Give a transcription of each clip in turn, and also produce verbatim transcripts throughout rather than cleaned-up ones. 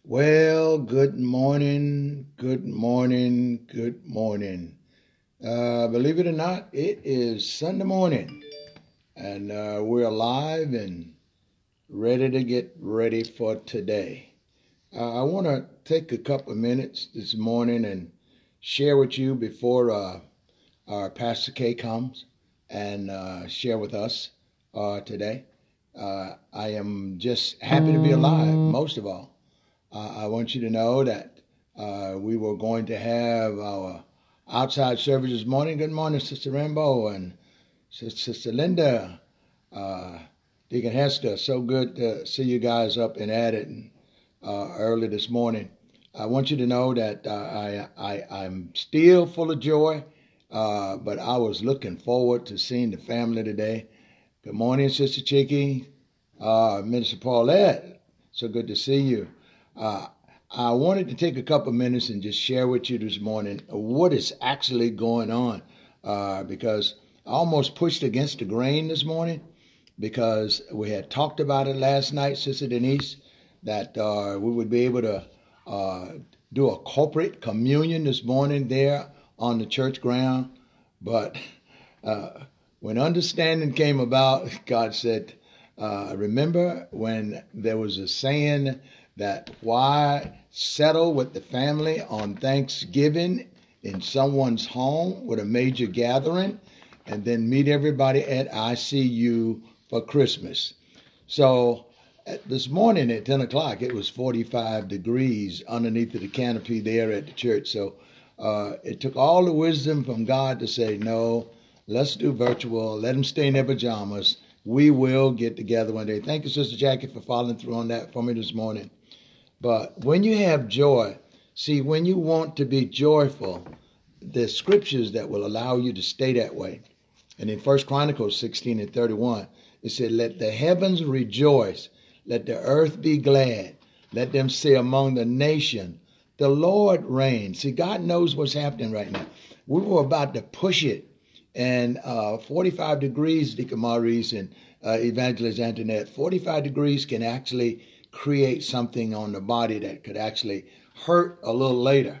Well, good morning, good morning, good morning. Uh, believe it or not, it is Sunday morning, and uh, we're alive and ready to get ready for today. Uh, I want to take a couple of minutes this morning and share with you before uh, our Pastor K comes and uh, share with us uh, today. Uh, I am just happy to be alive, most of all. Uh, I want you to know that uh, we were going to have our outside service this morning. Good morning, Sister Rambo and Sister Linda, uh, Deacon Hester. So good to see you guys up and at it uh, early this morning. I want you to know that uh, I, I, I'm still full of joy, uh, but I was looking forward to seeing the family today. Good morning, Sister Chicky, uh, Minister Paulette. So good to see you. Uh, I wanted to take a couple minutes and just share with you this morning what is actually going on uh, because I almost pushed against the grain this morning because we had talked about it last night, Sister Denise, that uh, we would be able to uh, do a corporate communion this morning there on the church ground. But uh, when understanding came about, God said, uh, remember when there was a saying that why settle with the family on Thanksgiving in someone's home with a major gathering and then meet everybody at I C U for Christmas. So this morning at ten o'clock, it was forty-five degrees underneath the canopy there at the church. So uh, it took all the wisdom from God to say, no, let's do virtual. Let them stay in their pajamas. We will get together one day. Thank you, Sister Jackie, for following through on that for me this morning. But when you have joy, see, when you want to be joyful, there's scriptures that will allow you to stay that way. And in First Chronicles sixteen and thirty-one, it said, let the heavens rejoice, let the earth be glad, let them say among the nation, the Lord reigns. See, God knows what's happening right now. We were about to push it, and uh, forty-five degrees, Deacon Maurice and uh, Evangelist Antoinette, forty-five degrees can actually create something on the body that could actually hurt a little later.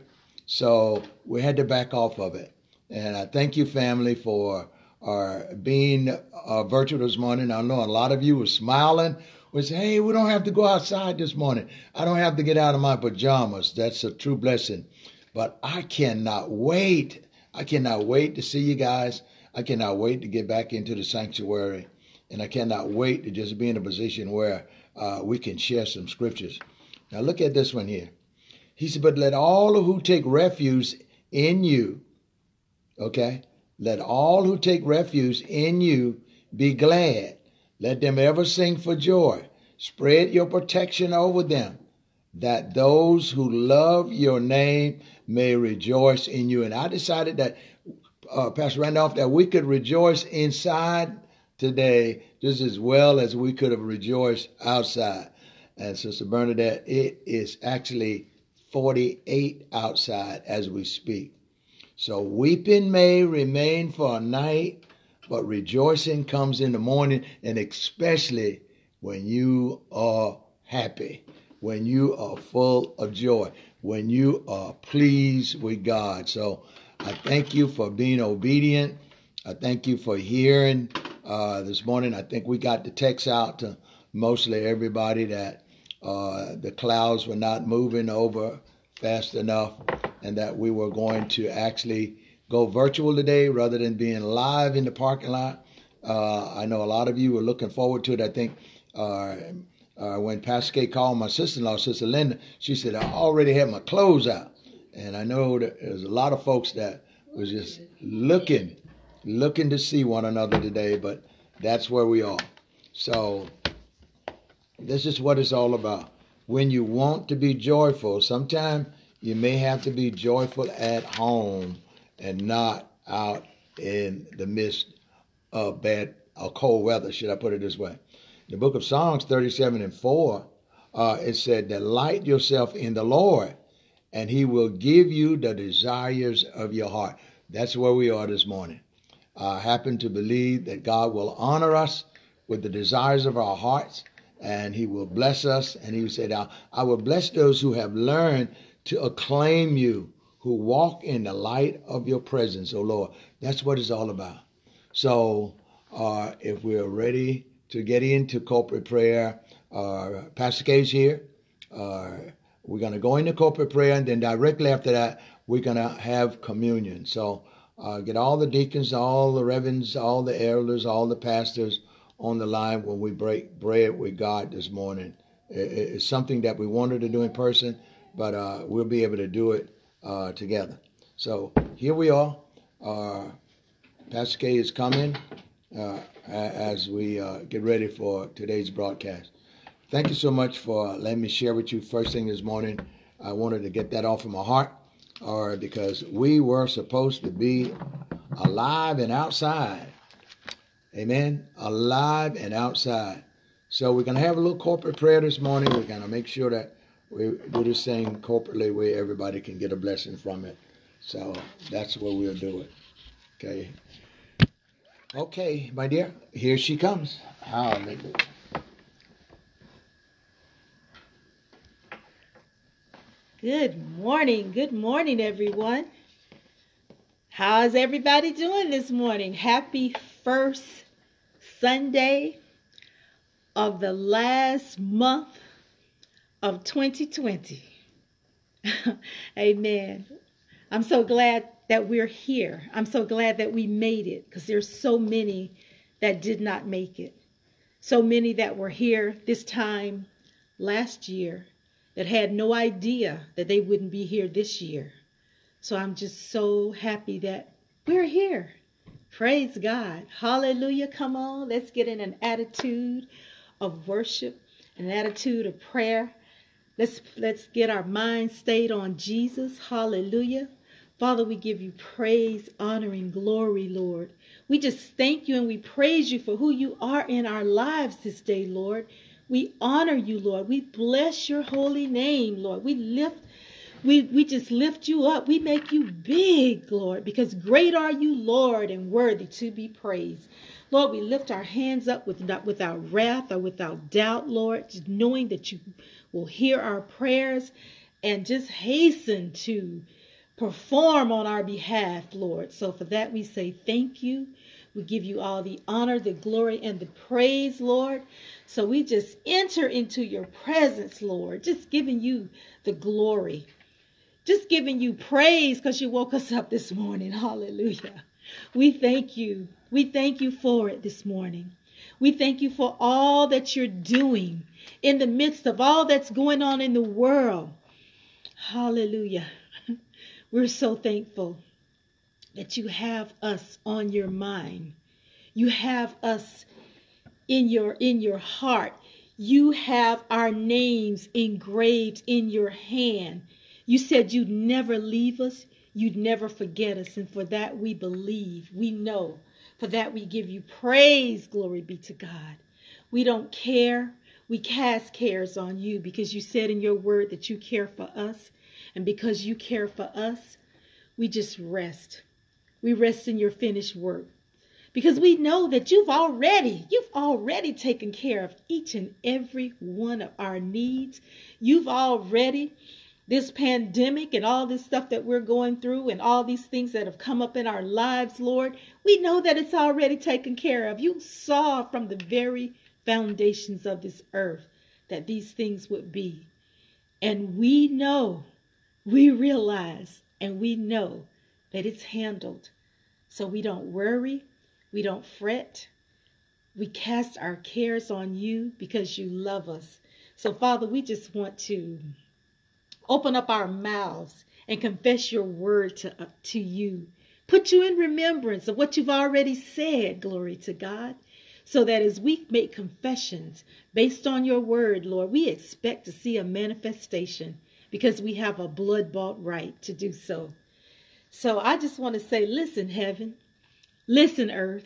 So we had to back off of it. And I thank you, family, for our being uh, virtual this morning. I know a lot of you were smiling, was, hey, we don't have to go outside this morning. I don't have to get out of my pajamas. That's a true blessing. But I cannot wait. I cannot wait to see you guys. I cannot wait to get back into the sanctuary. And I cannot wait to just be in a position where Uh, we can share some scriptures. Now look at this one here. He said, but let all who take refuge in you, okay, let all who take refuge in you be glad. Let them ever sing for joy. Spread your protection over them, that those who love your name may rejoice in you. And I decided that, uh, Pastor Randolph, that we could rejoice inside today just as well as we could have rejoiced outside. And Sister Bernadette, it is actually forty-eight outside as we speak. So weeping may remain for a night, but rejoicing comes in the morning, and especially when you are happy, when you are full of joy, when you are pleased with God. So I thank you for being obedient. I thank you for hearing Uh, this morning. I think we got the text out to mostly everybody that uh, the clouds were not moving over fast enough and that we were going to actually go virtual today rather than being live in the parking lot. Uh, I know a lot of you were looking forward to it. I think uh, uh, when Pastor K called my sister-in-law, Sister Linda, she said, I already had my clothes out. And I know that there's a lot of folks that was just looking looking to see one another today, but that's where we are. So this is what it's all about. When you want to be joyful, sometimes you may have to be joyful at home and not out in the midst of bad or cold weather, should I put it this way. The book of Psalms thirty-seven and four, uh, it said, delight yourself in the Lord, and he will give you the desires of your heart. That's where we are this morning. I happen to believe that God will honor us with the desires of our hearts and he will bless us. And he said, I, I will bless those who have learned to acclaim you, who walk in the light of your presence, oh Lord. That's what it's all about. So uh, if we're ready to get into corporate prayer, uh, Pastor Kay's here. Uh, we're going to go into corporate prayer, and then directly after that, we're going to have communion. So uh, get all the deacons, all the reverends, all the elders, all the pastors on the line when we break bread with God this morning. It's something that we wanted to do in person, but uh, we'll be able to do it uh, together. So here we are. Uh, Pastor K is coming uh, as we uh, get ready for today's broadcast. Thank you so much for letting me share with you first thing this morning. I wanted to get that off of my heart, or because we were supposed to be alive and outside. Amen. Alive and outside. So we're going to have a little corporate prayer this morning. We're going to make sure that we do this thing corporately where everybody can get a blessing from it. So that's where we'll do it. Okay. Okay, my dear. Here she comes. Hallelujah. Good morning. Good morning, everyone. How's everybody doing this morning? Happy first Sunday of the last month of twenty twenty. Amen. I'm so glad that we're here. I'm so glad that we made it, because there's so many that did not make it. So many that were here this time last year that had no idea that they wouldn't be here this year. So I'm just so happy that we're here. Praise God. Hallelujah. Come on. Let's get in an attitude of worship, an attitude of prayer. Let's, let's get our minds stayed on Jesus. Hallelujah. Father, we give you praise, honor, and glory, Lord. We just thank you and we praise you for who you are in our lives this day, Lord. We honor you, Lord. We bless your holy name, Lord. We lift We, we just lift you up. We make you big, Lord, because great are you, Lord, and worthy to be praised. Lord, we lift our hands up with not, without wrath or without doubt, Lord, just knowing that you will hear our prayers and just hasten to perform on our behalf, Lord. So for that, we say thank you. We give you all the honor, the glory, and the praise, Lord. So we just enter into your presence, Lord, just giving you the glory. Just giving you praise because you woke us up this morning. Hallelujah. We thank you. We thank you for it this morning. We thank you for all that you're doing in the midst of all that's going on in the world. Hallelujah. We're so thankful that you have us on your mind. You have us in your, in your heart. You have our names engraved in your hand. You said you'd never leave us. You'd never forget us. And for that we believe. We know. For that we give you praise. Glory be to God. We don't care. We cast cares on you because you said in your word that you care for us. And because you care for us, we just rest. We rest in your finished work. Because we know that you've already, you've already taken care of each and every one of our needs. You've already, this pandemic and all this stuff that we're going through and all these things that have come up in our lives, Lord, we know that it's already taken care of. You saw from the very foundations of this earth that these things would be. And we know, we realize, and we know that it's handled. So we don't worry. We don't fret. We cast our cares on you because you love us. So, Father, we just want to open up our mouths and confess your word to, uh, to you. Put you in remembrance of what you've already said, glory to God. So that as we make confessions based on your word, Lord, we expect to see a manifestation because we have a blood-bought right to do so. So I just want to say, listen, heaven. Listen, earth,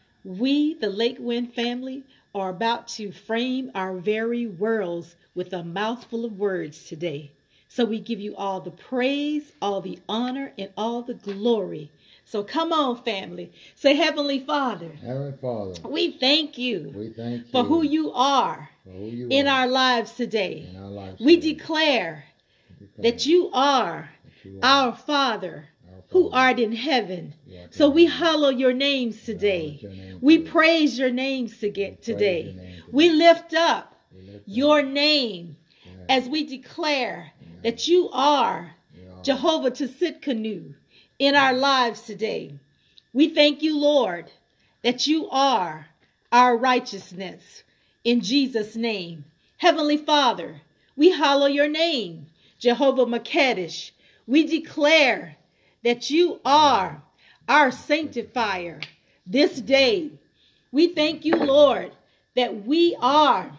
we, the Lake Wind family, are about to frame our very worlds with a mouthful of words today. So we give you all the praise, all the honor, and all the glory So come on, family. Say, Heavenly Father, Heavenly Father, we thank you, we thank you for who you are for who you in are our lives today. in our lives We today. declare We declare that you are that you are our Father our who Father, art in heaven. who art So in we heaven. hallow your names We today. hallow your name We today. praise your names to We get praise your today. name today. We lift up We lift up your name your name. as we declare that you are You are Jehovah Tsidkenu in our lives today. We thank you, Lord, that you are our righteousness in Jesus' name. Heavenly Father, we hallow your name, Jehovah Makedesh. We declare that you are our sanctifier this day. We thank you, Lord, that we are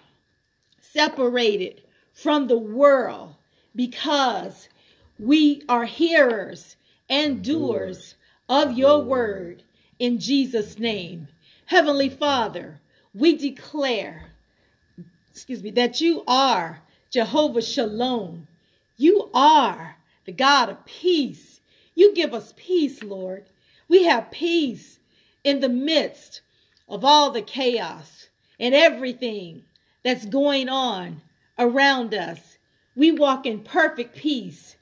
separated from the world because we are hearers and doers of your word in Jesus' name. Heavenly Father, we declare, excuse me, that you are Jehovah Shalom. You are the God of peace. You give us peace, Lord. We have peace in the midst of all the chaos and everything that's going on around us. We walk in perfect peace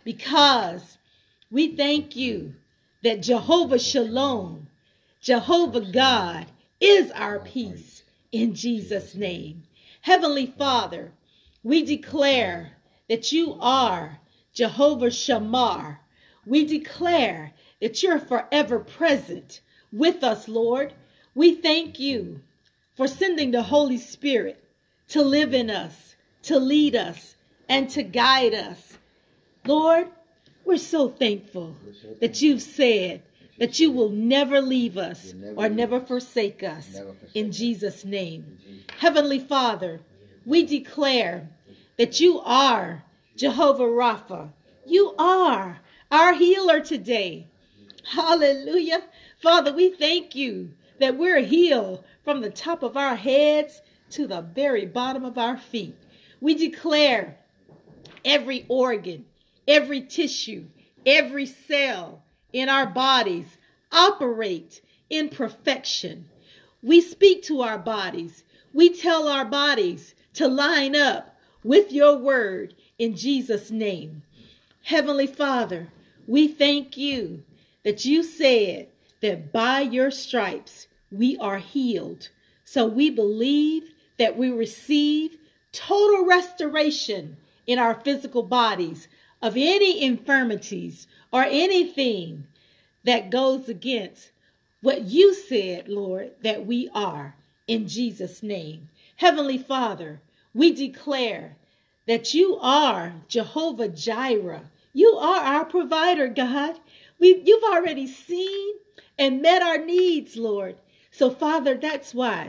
because we thank you that Jehovah Shalom, Jehovah God, is our peace in Jesus' name. Heavenly Father, we declare that you are Jehovah Shammah. We declare that you're forever present with us, Lord. We thank you for sending the Holy Spirit to live in us, to lead us, and to guide us. Lord, we're so thankful that you've said that you will never leave us or never forsake us in Jesus' name. Heavenly Father, we declare that you are Jehovah Rapha. You are our healer today. Hallelujah. Father, we thank you that we're healed from the top of our heads to the very bottom of our feet. We declare every organ, every tissue, every cell in our bodies operate in perfection. We speak to our bodies. We tell our bodies to line up with your word in Jesus' name. Heavenly Father, we thank you that you said that by your stripes we are healed. So we believe that we receive total restoration in our physical bodies of any infirmities or anything that goes against what you said, Lord, that we are in Jesus' name. Heavenly Father, we declare that you are Jehovah Jireh. You are our provider, God. We, you've already seen and met our needs, Lord. So, Father, that's why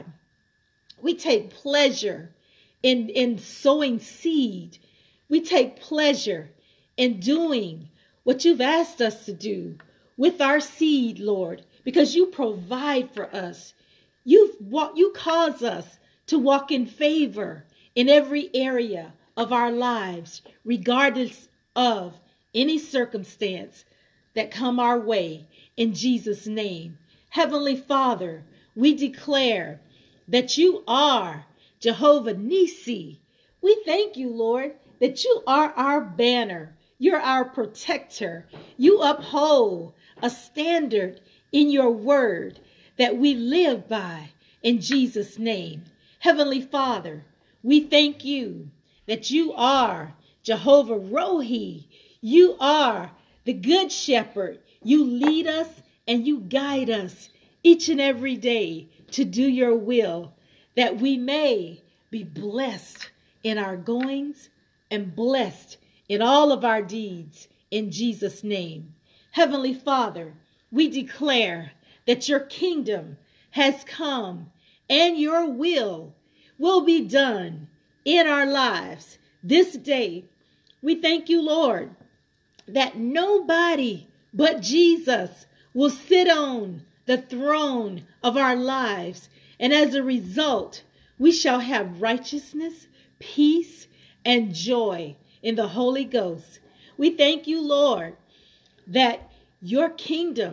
we take pleasure in, in sowing seed. We take pleasure in doing what you've asked us to do with our seed, Lord, because you provide for us. You, you cause us to walk in favor in every area of our lives, regardless of any circumstance that come our way, in Jesus' name. Heavenly Father, we declare that you are Jehovah Nissi. We thank you, Lord, that you are our banner. You're our protector. You uphold a standard in your word that we live by in Jesus' name. Heavenly Father, we thank you that you are Jehovah Rohi. You are the good shepherd. You lead us and you guide us each and every day to do your will, that we may be blessed in our goings and blessed in all of our deeds in Jesus' name. Heavenly Father, we declare that your kingdom has come and your will will be done in our lives this day. We thank you, Lord, that nobody but Jesus will sit on the throne of our lives. And as a result, we shall have righteousness, peace, and joy in the Holy Ghost. We thank you, Lord, that your kingdom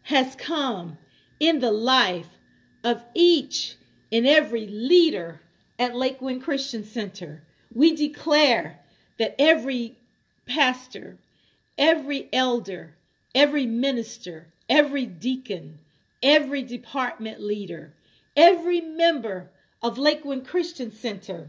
has come in the life of each and every leader at Lakewind Christian Center. We declare that every pastor, every elder, every minister, every deacon, every department leader, every member of Lakewind Christian Center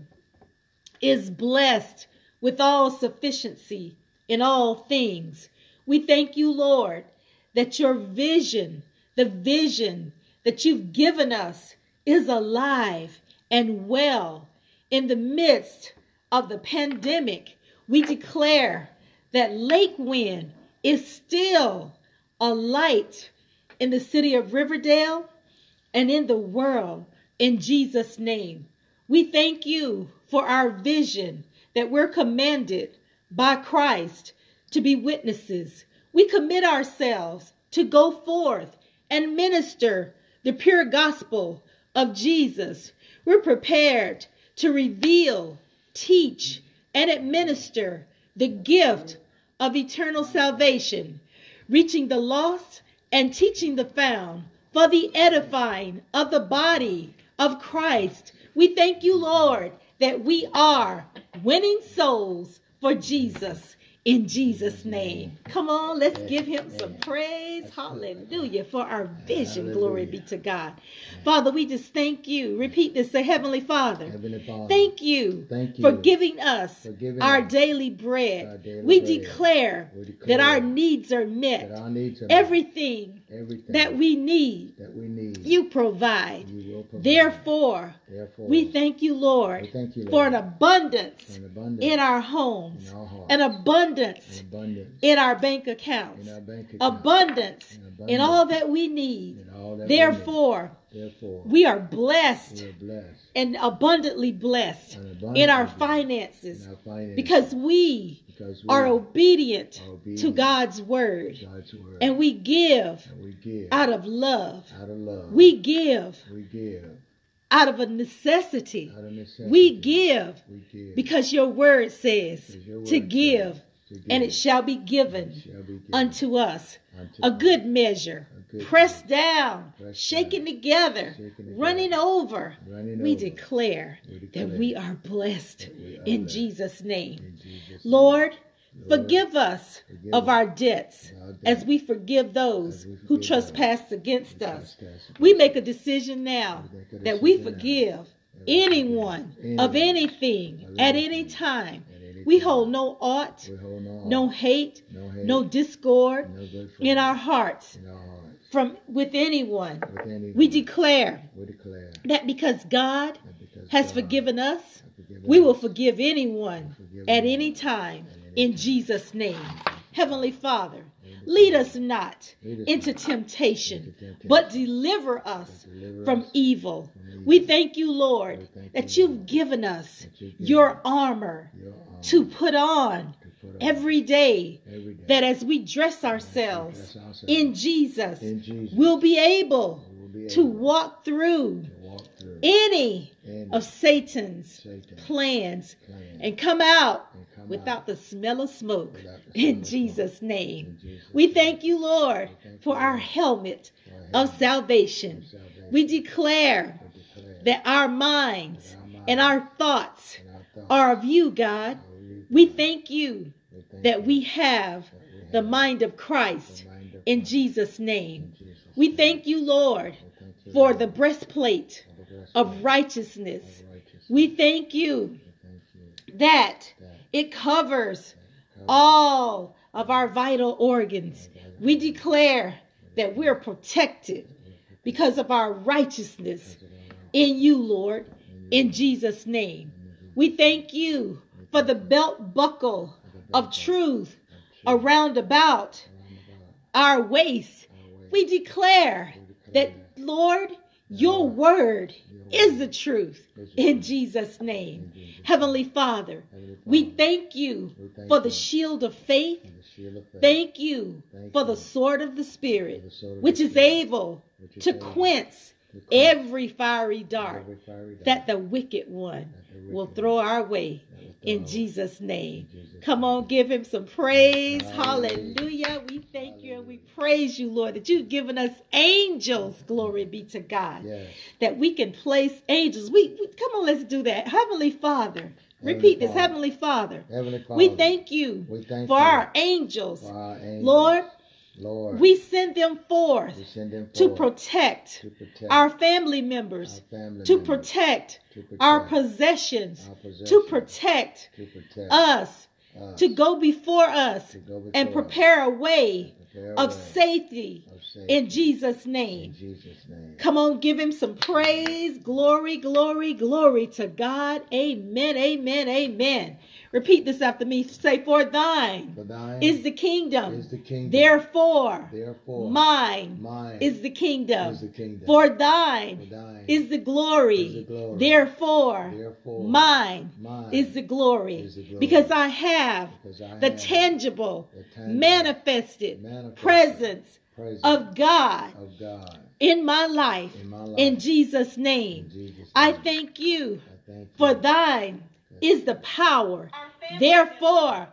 is blessed with all sufficiency in all things. We thank you, Lord, that your vision, the vision that you've given us, is alive and well. In the midst of the pandemic, we declare that Lakewind is still a light in the city of Riverdale and in the world, in Jesus' name. We thank you for our vision that we're commanded by Christ to be witnesses. We commit ourselves to go forth and minister the pure gospel of Jesus. We're prepared to reveal, teach, and administer the gift of eternal salvation, reaching the lost and teaching the found for the edifying of the body of Christ. We thank you, Lord, that we are winning souls for Jesus. In Jesus' name. Come on, let's give him some praise. Hallelujah. For our vision. Glory be to God. Father, we just thank you. Repeat this. Say, Heavenly Father. Heavenly Father, Thank you, thank you for giving us for giving our us daily bread. our daily we, bread. Declare We declare that our needs are met. that our needs are met. Everything, Everything that we need, that we need, you provide. you will provide. Therefore, Therefore, we thank you, Lord, we thank you, Lord, for an abundance, for an abundance in our homes, in our hearts, an abundance, an abundance in our bank accounts, in our bank account, abundance, an abundance in all that we need. in all that Therefore, we need. Therefore, we are blessed we are blessed and abundantly blessed and abundantly in our blessed finances in our finances because we because we are obedient, are obedient to God's word, to God's word, and we give and we give out of love. out of love. We give we give out of a necessity. out of necessity. We give we give because your word says because your word to says give, to give, and it shall be given and it shall be given unto us. unto A us. good measure, A good pressed measure, down, pressed shaken down, together, shaken together, running over. running We over. declare We declare that we are blessed that we are in blessed. Jesus' name. In Jesus' Lord, name. forgive us forgive of us our debts of our debts as we forgive those as we who forgive trespass those against who us. trespass We against make a us. decision now We make a that we decision now forgive that we anyone forgive of anyone anything of at anything any time. at any We time. hold no aught, We hold no no harm, hate, no hate, no discord no good in feeling our hearts in our hearts from with anyone. with anyone. We declare we declare that because God that because has God forgiven us, has forgiven we will us, forgive anyone we forgive at anyone any time at any in time. Jesus' name. Heavenly Father, Heavenly lead Father, us not lead us into not temptation, into temptation, but deliver us but deliver from us evil. from evil. We thank you, Lord, We thank that you, you've Lord, given us that you've given your us armor your armor to put on to put on every day, every day, that as we dress as we ourselves dress ourselves in Jesus, in Jesus, we'll be able we will be to able walk through to walk through any any of Satan's Satan's plans plan and come out and come without out the smell of smoke without the smell in of Jesus' smoke. name. In Jesus' We name. thank you, Lord, We thank for you, our Lord, helmet for our of helmet salvation. of salvation. We declare We declare that our minds that our minds and our thoughts and our thoughts are of you, God. are of you, We God. thank you We thank that you we have that we the have mind of Christ the mind of in Christ. Jesus' name. In Jesus' We name. thank you, Lord, We thank you, for Lord, the breastplate for the breastplate of righteousness. of righteousness. We thank you We thank you that that it covers covers all of our vital organs. We declare that we're protected because of our righteousness in you, Lord, in Jesus' name. We thank you for the belt buckle of truth around about our waist. We declare that, Lord, your word is the truth in Jesus' name. Heavenly Father, we thank you for the shield of faith. and the shield of faith, Thank you Thank for you the sword of the Spirit, for the sword of which the is Spirit, able which is to able quench to quench every fiery dart every fiery dart that the wicked one that the wicked will one throw our way that will in Jesus' name. Come on, give him some praise. Hallelujah. We thank you and we praise you, Lord, that you've given us angels. Glory be to God. Yes. That we can place angels. We, we come on, let's do that. Heavenly Father. Repeat this. Father. Heavenly Father. Heavenly Father. We thank you we thank for, you our angels. for our angels. Lord, Lord, we send them forth, we send them to, forth protect to protect our family members, our family to, members, protect to protect our possessions, our possessions, to protect, to protect us, us, to go before us to go before and us, prepare a way prepare a of way safety of safety in Jesus' in name. Jesus' name. Come on, give him some praise. Glory, glory, glory to God. Amen, amen, amen. Repeat this after me. Say, for thine, For thine is the kingdom. is the kingdom. Therefore, Therefore, mine, mine is the kingdom. is the kingdom. For thine, For thine is the glory. is the glory. Therefore, Therefore, mine, mine is the glory. is the glory. Because I have Because I the have tangible, the tangible, manifested, manifested presence presence of God of God in my life. in my life. In Jesus' name. In Jesus' I name. thank you. I thank you. For thine is the power. Therefore,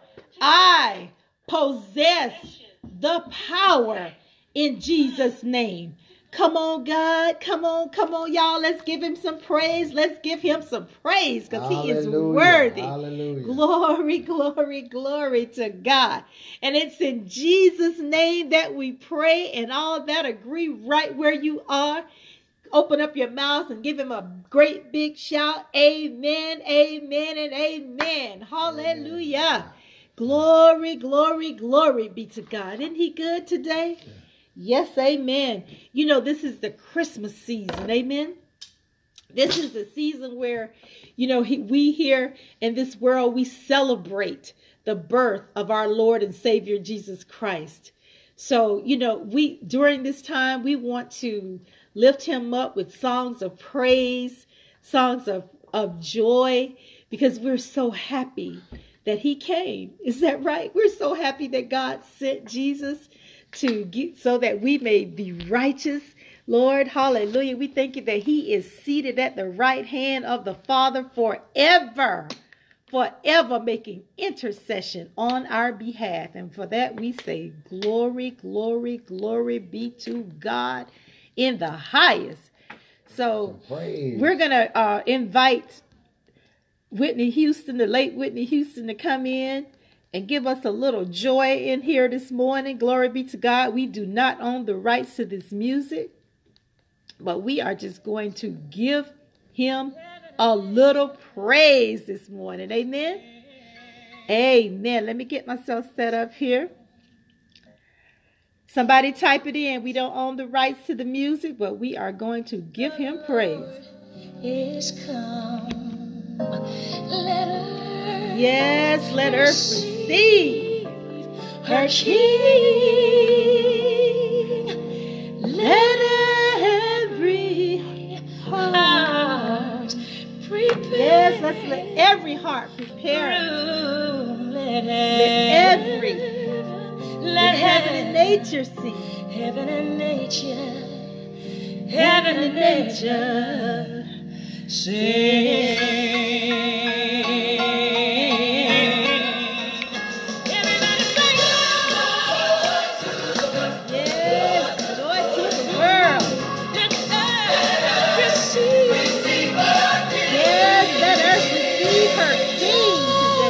I possess the power in Jesus' name. Come on, God. Come on, come on, y'all. Let's give him some praise. Let's give him some praise because he is Hallelujah. worthy. Hallelujah. Glory, glory, glory to God. And it's in Jesus' name that we pray, and all that agree right where you are. Open up your mouth and give him a great big shout. Amen, amen, and amen. Hallelujah. Amen. Glory, glory, glory be to God. Isn't he good today? Yes, amen. You know, this is the Christmas season. Amen. This is the season where, you know, he, we here in this world, we celebrate the birth of our Lord and Savior, Jesus Christ. So, you know, we during this time, we want to lift him up with songs of praise, songs of, of joy, because we're so happy that he came. Is that right? We're so happy that God sent Jesus to get so that we may be righteous. Lord, hallelujah. We thank you that he is seated at the right hand of the Father forever, forever making intercession on our behalf. And for that we say glory, glory, glory be to God in the highest. So we're going to uh, invite Whitney Houston, the late Whitney Houston, to come in and give us a little joy in here this morning. Glory be to God. We do not own the rights to this music, but we are just going to give him a little praise this morning. Amen. Amen. Let me get myself set up here. Somebody type it in. We don't own the rights to the music, but we are going to give him praise. Is come. Let earth yes, let earth receive her King. Let every heart prepare. Yes, let's let every heart prepare. Let, let every Let heaven and nature see. Heaven and nature, heaven and nature sing. Everybody sing. Yes, joy to the world. Let earth receive her King. Yes, let earth receive her King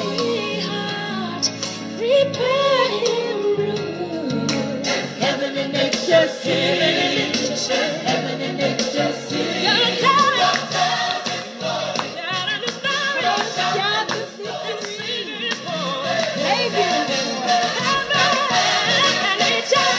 today. Prepare him room. Heaven and nature sing. Heaven and nature sing. Gotta tell it. Shout out the story. Shout the victory. Savior is born. Heaven and nature.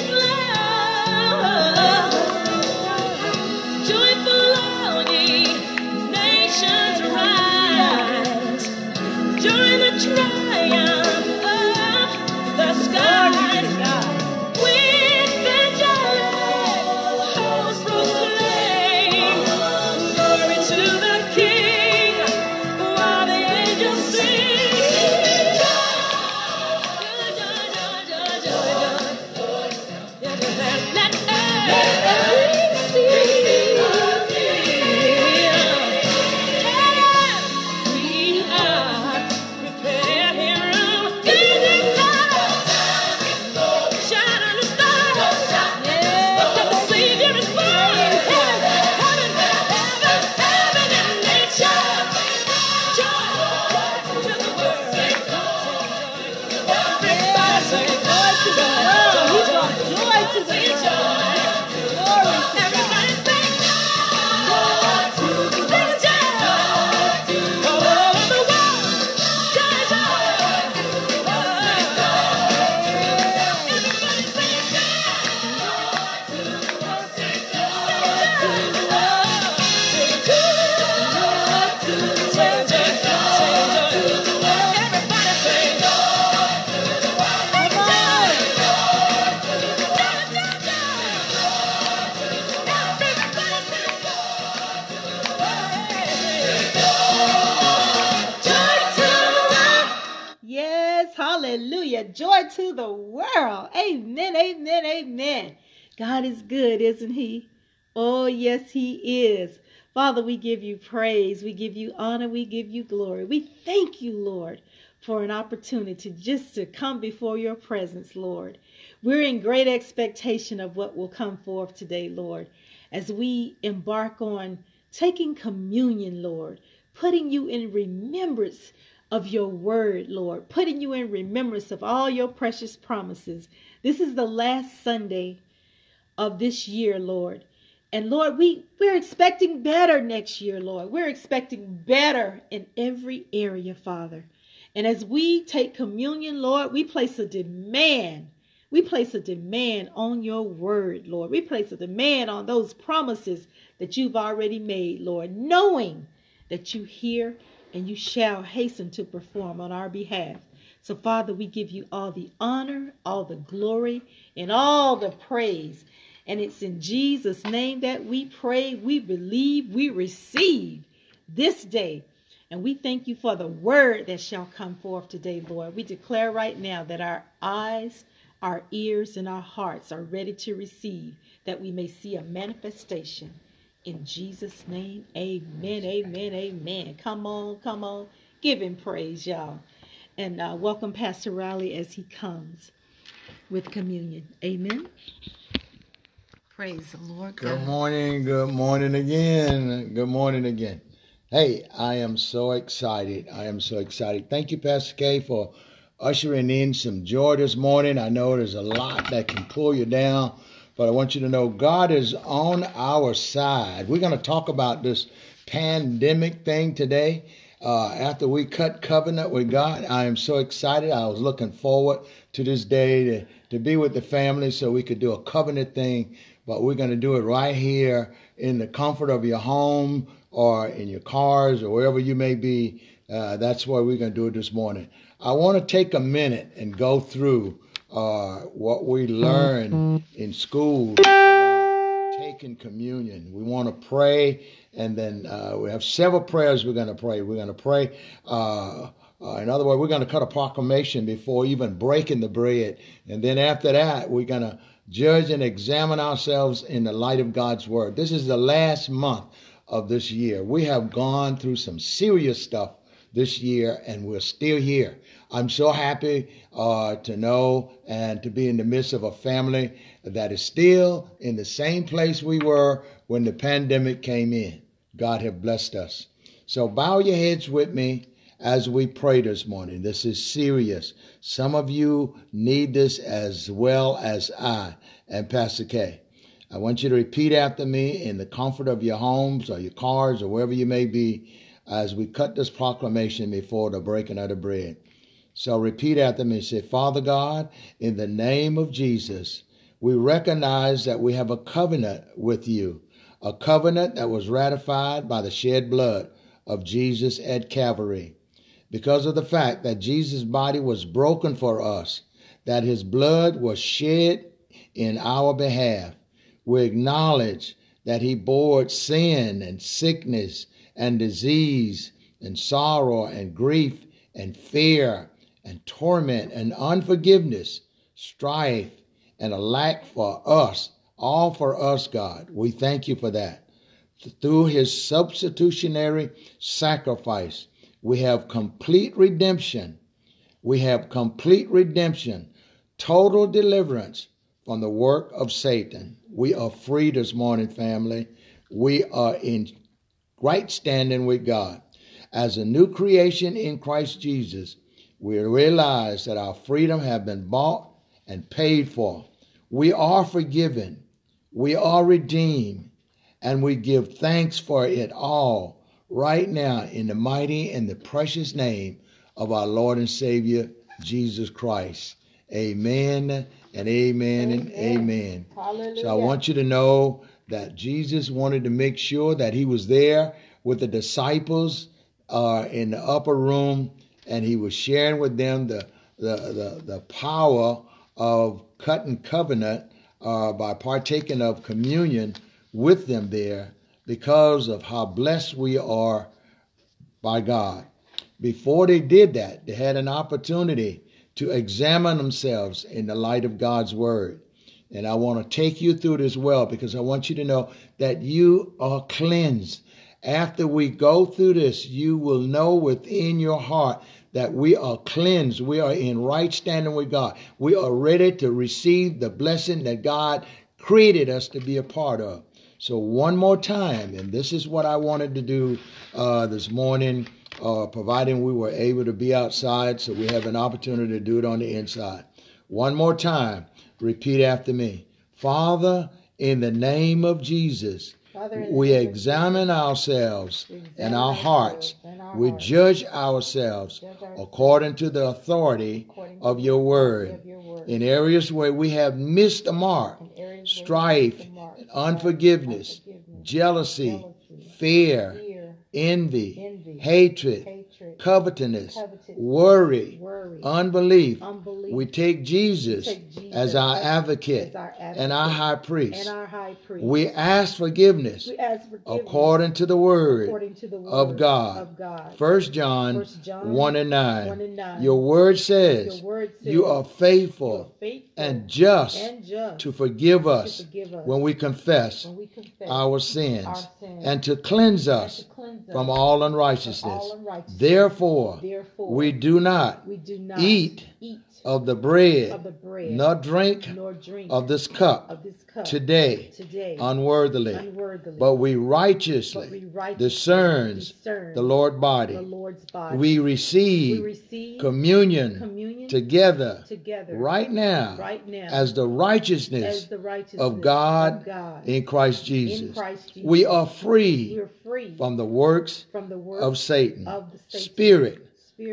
Hallelujah. Joy to the world. Amen, amen, amen. God is good, isn't he? Oh, yes, he is. Father, we give you praise. We give you honor. We give you glory. We thank you, Lord, for an opportunity just to come before your presence, Lord. We're in great expectation of what will come forth today, Lord, as we embark on taking communion, Lord, putting you in remembrance of your word, Lord, putting you in remembrance of all your precious promises. This is the last Sunday of this year, Lord. And Lord, we, we're expecting better next year, Lord. We're expecting better in every area, Father. And as we take communion, Lord, we place a demand. We place a demand on your word, Lord. We place a demand on those promises that you've already made, Lord, knowing that you hear and you shall hasten to perform on our behalf. So, Father, we give you all the honor, all the glory, and all the praise. And it's in Jesus' name that we pray, we believe, we receive this day. And we thank you for the word that shall come forth today, Lord. We declare right now that our eyes, our ears, and our hearts are ready to receive, that we may see a manifestation. In Jesus' name, amen, amen, amen. Come on, come on. Give him praise, y'all. And uh, welcome Pastor Riley as he comes with communion. Amen. Praise the Lord. Good God. morning, good morning again. Good morning again. Hey, I am so excited. I am so excited. Thank you, Pastor K, for ushering in some joy this morning. I know there's a lot that can pull you down, but I want you to know God is on our side. We're going to talk about this pandemic thing today. Uh, after we cut covenant with God, I am so excited. I was looking forward to this day to, to be with the family so we could do a covenant thing, but we're going to do it right here in the comfort of your home or in your cars or wherever you may be. Uh, that's why we're going to do it this morning. I want to take a minute and go through uh, what we learned in school about taking communion. We want to pray, and then uh, we have several prayers we're going to pray. We're going to pray. Uh, uh, in other words, we're going to cut a proclamation before even breaking the bread. And then after that, we're going to judge and examine ourselves in the light of God's word. This is the last month of this year. We have gone through some serious stuff this year, and we're still here. I'm so happy uh, to know and to be in the midst of a family that is still in the same place we were when the pandemic came in. God have blessed us. So bow your heads with me as we pray this morning. This is serious. Some of you need this as well as I and Pastor K. I want you to repeat after me in the comfort of your homes or your cars or wherever you may be as we cut this proclamation before the breaking of the bread. So repeat after me. Say, Father God, in the name of Jesus, we recognize that we have a covenant with you, a covenant that was ratified by the shed blood of Jesus at Calvary. Because of the fact that Jesus' body was broken for us, that his blood was shed in our behalf, we acknowledge that he bore sin and sickness and disease and sorrow and grief and fear and torment and unforgiveness, strife and a lack for us, all for us, God. We thank you for that. Through his substitutionary sacrifice, we have complete redemption. We have complete redemption, total deliverance from the work of Satan. We are free this morning, family. We are in right standing with God. As a new creation in Christ Jesus, we realize that our freedom has been bought and paid for. We are forgiven. We are redeemed. And we give thanks for it all right now in the mighty and the precious name of our Lord and Savior, Jesus Christ. Amen and amen and amen. Hallelujah. So I want you to know that Jesus wanted to make sure that he was there with the disciples uh, in the upper room, and he was sharing with them the the the, the power of cutting covenant uh, by partaking of communion with them there, because of how blessed we are by God. Before they did that, they had an opportunity to examine themselves in the light of God's word. And I want to take you through this well, because I want you to know that you are cleansed. After we go through this, you will know within your heart that we are cleansed. We are in right standing with God. We are ready to receive the blessing that God created us to be a part of. So one more time, and this is what I wanted to do uh, this morning, uh, providing we were able to be outside, so we have an opportunity to do it on the inside. One more time, repeat after me. Father, in the name of Jesus, Father, we examine ourselves and our hearts. We judge ourselves according to the authority of your word. In areas where we have missed the mark, strife, unforgiveness, jealousy, fear, envy, hatred, covetousness, worry, unbelief. We take Jesus as our advocate and our high priest. We ask forgiveness according to the word of God. First John one and nine. Your word says you are faithful and just to forgive us when we confess our sins and to cleanse us from all unrighteousness. Therefore, we do not eat of the bread, nor drink of this cup today unworthily, but we righteously discerns the Lord's body. We receive communion together right now as the righteousness of God in Christ Jesus. We are free from the works of Satan, spirit,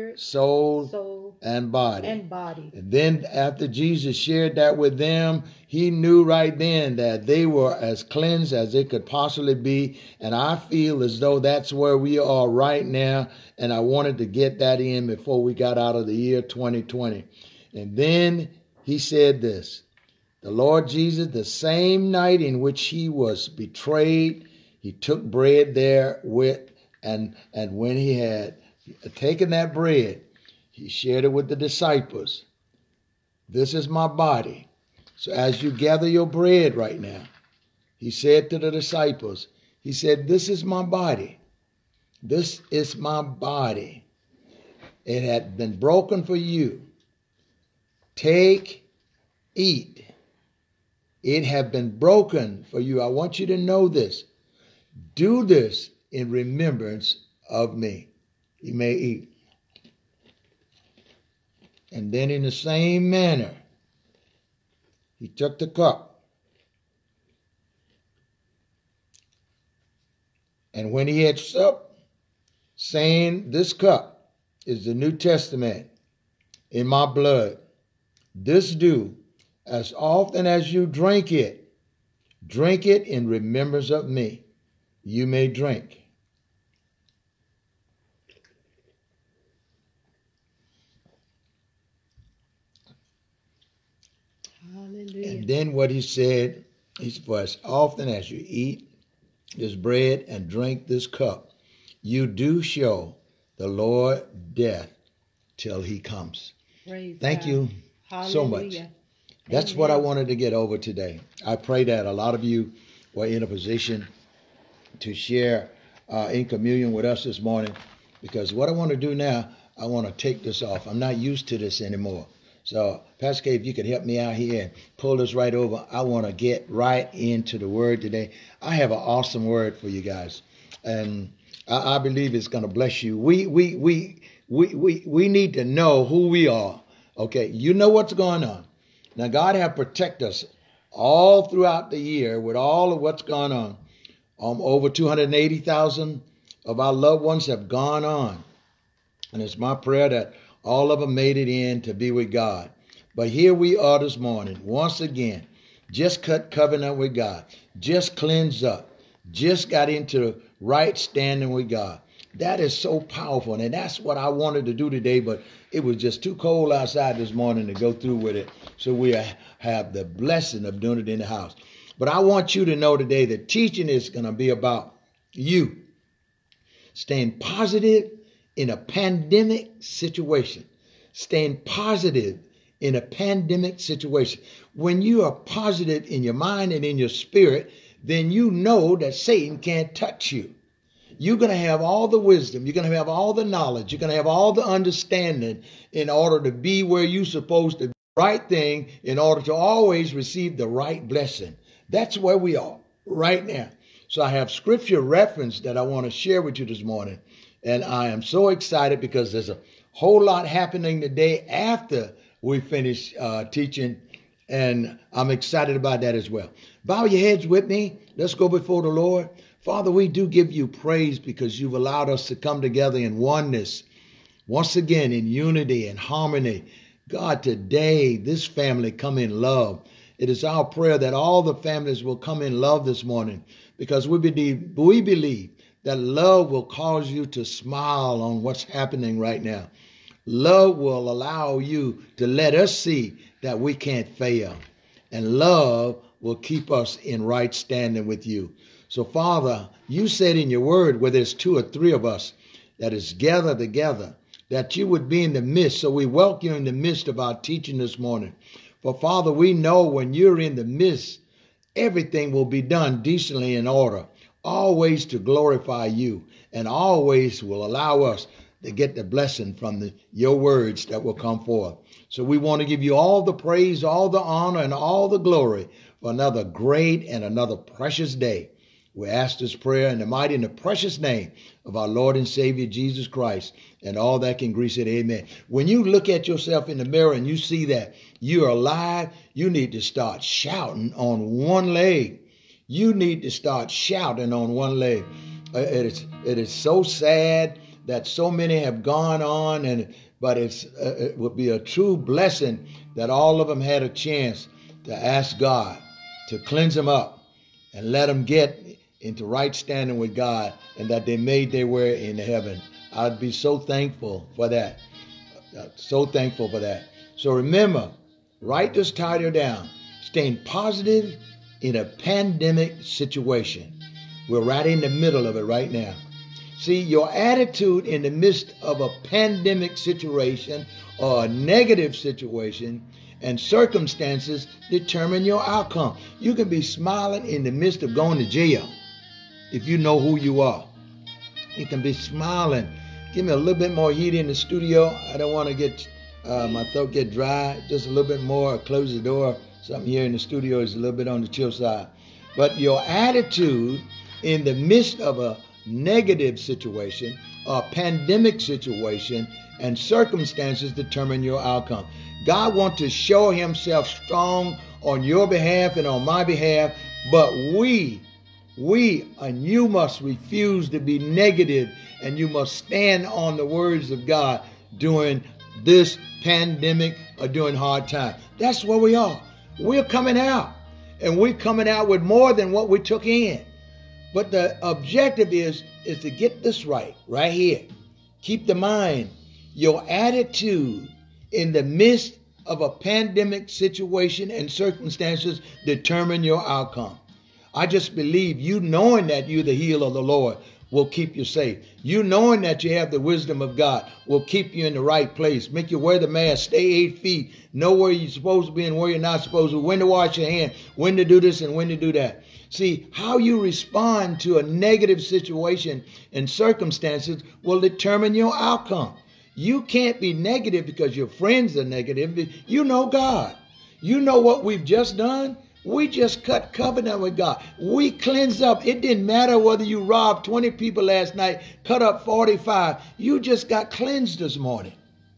soul, and body. And then after Jesus shared that with them, he knew right then that they were as cleansed as they could possibly be. And I feel as though that's where we are right now. And I wanted to get that in before we got out of the year twenty twenty. And then he said this, the Lord Jesus, the same night in which he was betrayed, he took bread there with, and, and when he had taken that bread, he shared it with the disciples. This is my body. So as you gather your bread right now, he said to the disciples, he said, this is my body. This is my body. It had been broken for you. Take, eat. It had been broken for you. I want you to know this. Do this in remembrance of me. You may eat. And then in the same manner, he took the cup. And when he had supped, saying, this cup is the New Testament in my blood. This do As often as you drink it, drink it in remembrance of me. You may drink. Hallelujah. And then what he said, he's for as often as you eat this bread and drink this cup, you do show the Lord death till he comes. Praise Thank God. you so much. Hallelujah. That's Amen. what I wanted to get over today. I pray that a lot of you were in a position to share uh, in communion with us this morning, because what I want to do now, I want to take this off. I'm not used to this anymore. So, Pastor K, if you could help me out here and pull this right over, I want to get right into the word today. I have an awesome word for you guys, and I, I believe it's going to bless you. We we we we we we need to know who we are. Okay, you know what's going on. Now, God have protected us all throughout the year with all of what's gone on. Um, over two hundred eighty thousand of our loved ones have gone on. And it's my prayer that all of them made it in to be with God. But here we are this morning, once again, just cut covenant with God, just cleansed up, just got into right standing with God. That is so powerful. And that's what I wanted to do today, but it was just too cold outside this morning to go through with it. So we have the blessing of doing it in the house. But I want you to know today that teaching is going to be about you staying positive in a pandemic situation. Staying positive in a pandemic situation. When you are positive in your mind and in your spirit, then you know that Satan can't touch you. You're going to have all the wisdom. You're going to have all the knowledge. You're going to have all the understanding in order to be where you're supposed to be. Right thing in order to always receive the right blessing. That's where we are right now. So I have scripture reference that I want to share with you this morning. And I am so excited because there's a whole lot happening today after we finish uh, teaching. And I'm excited about that as well. Bow your heads with me. Let's go before the Lord. Father, we do give you praise because you've allowed us to come together in oneness. Once again, in unity and harmony. God, today, this family come in love. It is our prayer that all the families will come in love this morning because we believe, we believe that love will cause you to smile on what's happening right now. Love will allow you to let us see that we can't fail. And love will keep us in right standing with you. So, Father, you said in your word, where there's two or three of us that is gathered together, that you would be in the midst. So we welcome you in the midst of our teaching this morning. For, Father, we know when you're in the midst, everything will be done decently in order, always to glorify you, and always will allow us to get the blessing from the, your words that will come forth. So we want to give you all the praise, all the honor, and all the glory for another great and another precious day. We ask this prayer in the mighty and the precious name of our Lord and Savior, Jesus Christ, and all that can agree said amen. When you look at yourself in the mirror and you see that you're alive, you need to start shouting on one leg. You need to start shouting on one leg. Uh, it is, it is so sad that so many have gone on, and but it's uh, it would be a true blessing that all of them had a chance to ask God to cleanse them up and let them get into right standing with God, and that they made their way into heaven. I'd be so thankful for that. Uh, so thankful for that. So remember, write this title down. Staying positive in a pandemic situation. We're right in the middle of it right now. See, your attitude in the midst of a pandemic situation or a negative situation and circumstances determine your outcome. You can be smiling in the midst of going to jail if you know who you are. You can be smiling. Give me a little bit more heat in the studio. I don't want to get uh, my throat get dry. Just a little bit more. Close the door. Something here in the studio is a little bit on the chill side. But your attitude in the midst of a negative situation, a pandemic situation, and circumstances determine your outcome. God wants to show himself strong on your behalf and on my behalf, but we, we, and you must refuse to be negative, and you must stand on the words of God during this pandemic or during hard time. That's where we are. We're coming out, and we're coming out with more than what we took in. But the objective is, is to get this right, right here. Keep the mind, your attitude in the midst of a pandemic situation and circumstances determine your outcome. I just believe you knowing that you're the heel of the Lord will keep you safe. You knowing that you have the wisdom of God will keep you in the right place. Make you wear the mask, stay eight feet, know where you're supposed to be and where you're not supposed to, when to wash your hands, when to do this and when to do that. See, how you respond to a negative situation and circumstances will determine your outcome. You can't be negative because your friends are negative. You know God. You know what we've just done. We just cut covenant with God. We cleansed up. It didn't matter whether you robbed twenty people last night, cut up forty-five. You just got cleansed this morning.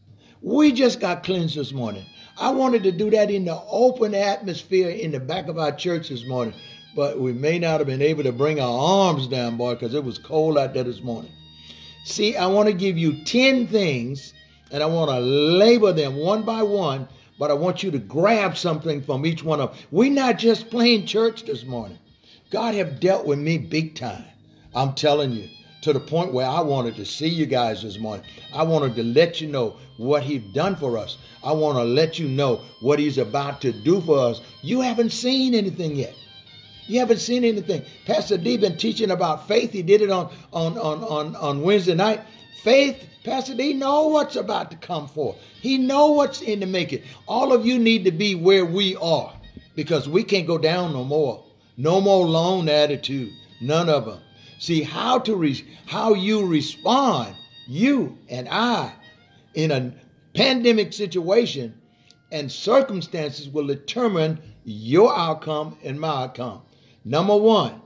We just got cleansed this morning. I wanted to do that in the open atmosphere in the back of our church this morning, but we may not have been able to bring our arms down, boy, because it was cold out there this morning. See, I want to give you ten things, and I want to label them one by one, but I want you to grab something from each one of them. We're not just playing church this morning. God have dealt with me big time. I'm telling you, to the point where I wanted to see you guys this morning. I wanted to let you know what he's done for us. I want to let you know what he's about to do for us. You haven't seen anything yet. You haven't seen anything. Pastor D been teaching about faith. He did it on, on, on, on, on Wednesday night. Faith, Pastor D know what's about to come forth. He know what's in the making. All of you need to be where we are because we can't go down no more. No more lone attitude. None of them. See, how to re- how you respond, you and I, in a pandemic situation and circumstances will determine your outcome and my outcome. Number one,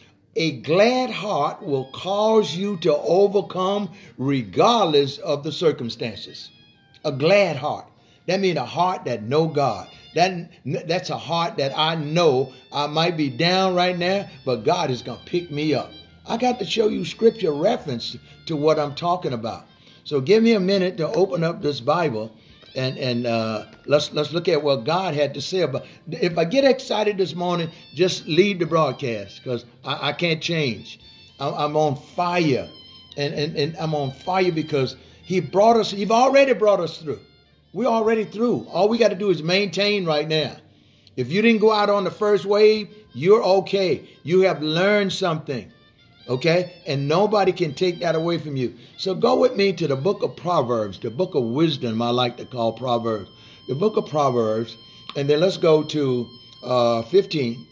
a glad heart will cause you to overcome regardless of the circumstances. A glad heart. That means a heart that know God. That, that's a heart that I know I might be down right now, but God is going to pick me up. I got to show you scripture reference to what I'm talking about. So give me a minute to open up this Bible and and uh, let's let's look at what God had to say about. If I get excited this morning, just leave the broadcast because I, I can't change. I'm, I'm on fire, and, and and I'm on fire because He brought us. He's already brought us through. We're already through. All we got to do is maintain right now. If you didn't go out on the first wave, you're okay. You have learned something. Okay? And nobody can take that away from you. So go with me to the book of Proverbs, the book of wisdom, I like to call Proverbs. The book of Proverbs. And then let's go to uh, fifteen.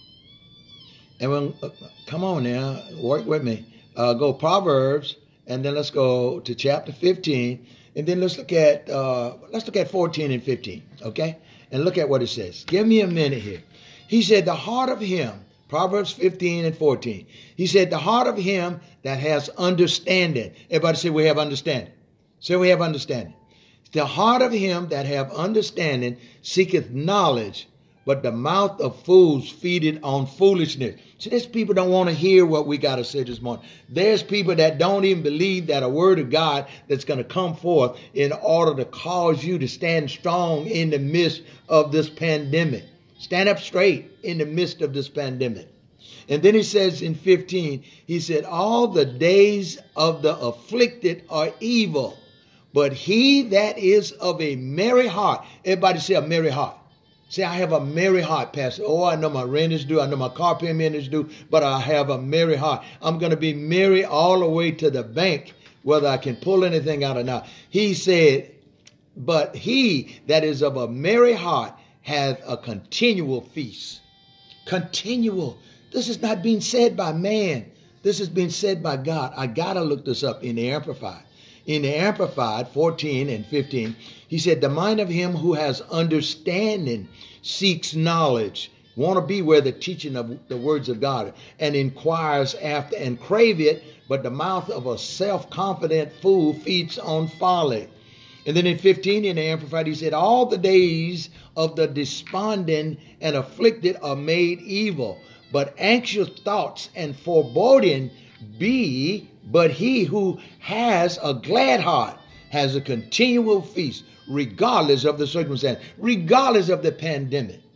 And when, uh, come on now, work with me. Uh, go Proverbs, and then let's go to chapter fifteen. And then let's look at uh, let's look at fourteen and fifteen. Okay? And look at what it says. Give me a minute here. He said, the heart of him, Proverbs fifteen and fourteen. He said, the heart of him that has understanding. Everybody say we have understanding. Say we have understanding. The heart of him that have understanding seeketh knowledge, but the mouth of fools feedeth on foolishness. See, there's people don't want to hear what we got to say this morning. There's people that don't even believe that a word of God that's going to come forth in order to cause you to stand strong in the midst of this pandemic. Stand up straight in the midst of this pandemic. And then he says in fifteen, he said, all the days of the afflicted are evil, but he that is of a merry heart. Everybody say a merry heart. Say, I have a merry heart, Pastor. Oh, I know my rent is due. I know my car payment is due, but I have a merry heart. I'm going to be merry all the way to the bank, whether I can pull anything out or not. He said, but he that is of a merry heart hath a continual feast. Continual. This is not being said by man. This is being said by God. I got to look this up in the Amplified. In the Amplified, fourteen and fifteen, he said, the mind of him who has understanding seeks knowledge. Want to be where the teaching of the words of God and inquires after and crave it, but the mouth of a self-confident fool feeds on folly. And then in fifteen in the Amplified, he said, all the days of the despondent and afflicted are made evil, but anxious thoughts and foreboding be, but he who has a glad heart has a continual feast, regardless of the circumstance, regardless of the pandemic.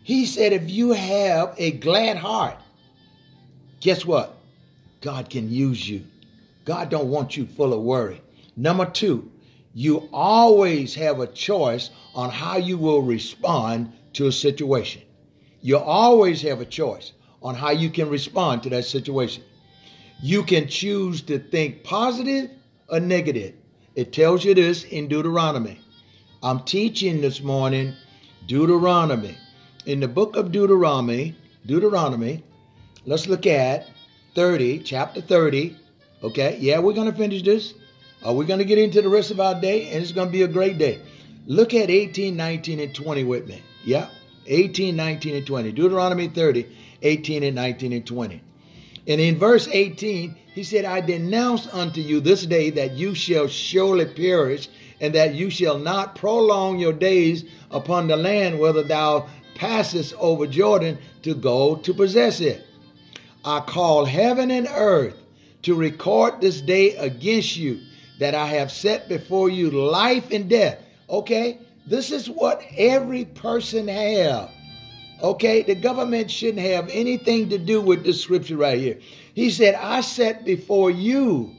He said, if you have a glad heart, guess what? God can use you. God don't want you full of worry. Number two, you always have a choice on how you will respond to a situation. You always have a choice on how you can respond to that situation. You can choose to think positive or negative. It tells you this in Deuteronomy. I'm teaching this morning Deuteronomy. In the book of Deuteronomy, Deuteronomy, let's look at thirty, chapter thirty. Okay, yeah, we're going to finish this. Uh, we're going to get into the rest of our day, and it's going to be a great day. Look at eighteen, nineteen, and twenty with me. Yeah, eighteen, nineteen, and twenty. Deuteronomy thirty, eighteen, and nineteen, and twenty. And in verse eighteen, he said, I denounce unto you this day that you shall surely perish, and that you shall not prolong your days upon the land whither thou passest over Jordan to go to possess it. I call heaven and earth to record this day against you, that I have set before you life and death. Okay, this is what every person have. Okay, the government shouldn't have anything to do with this scripture right here. He said, I set before you,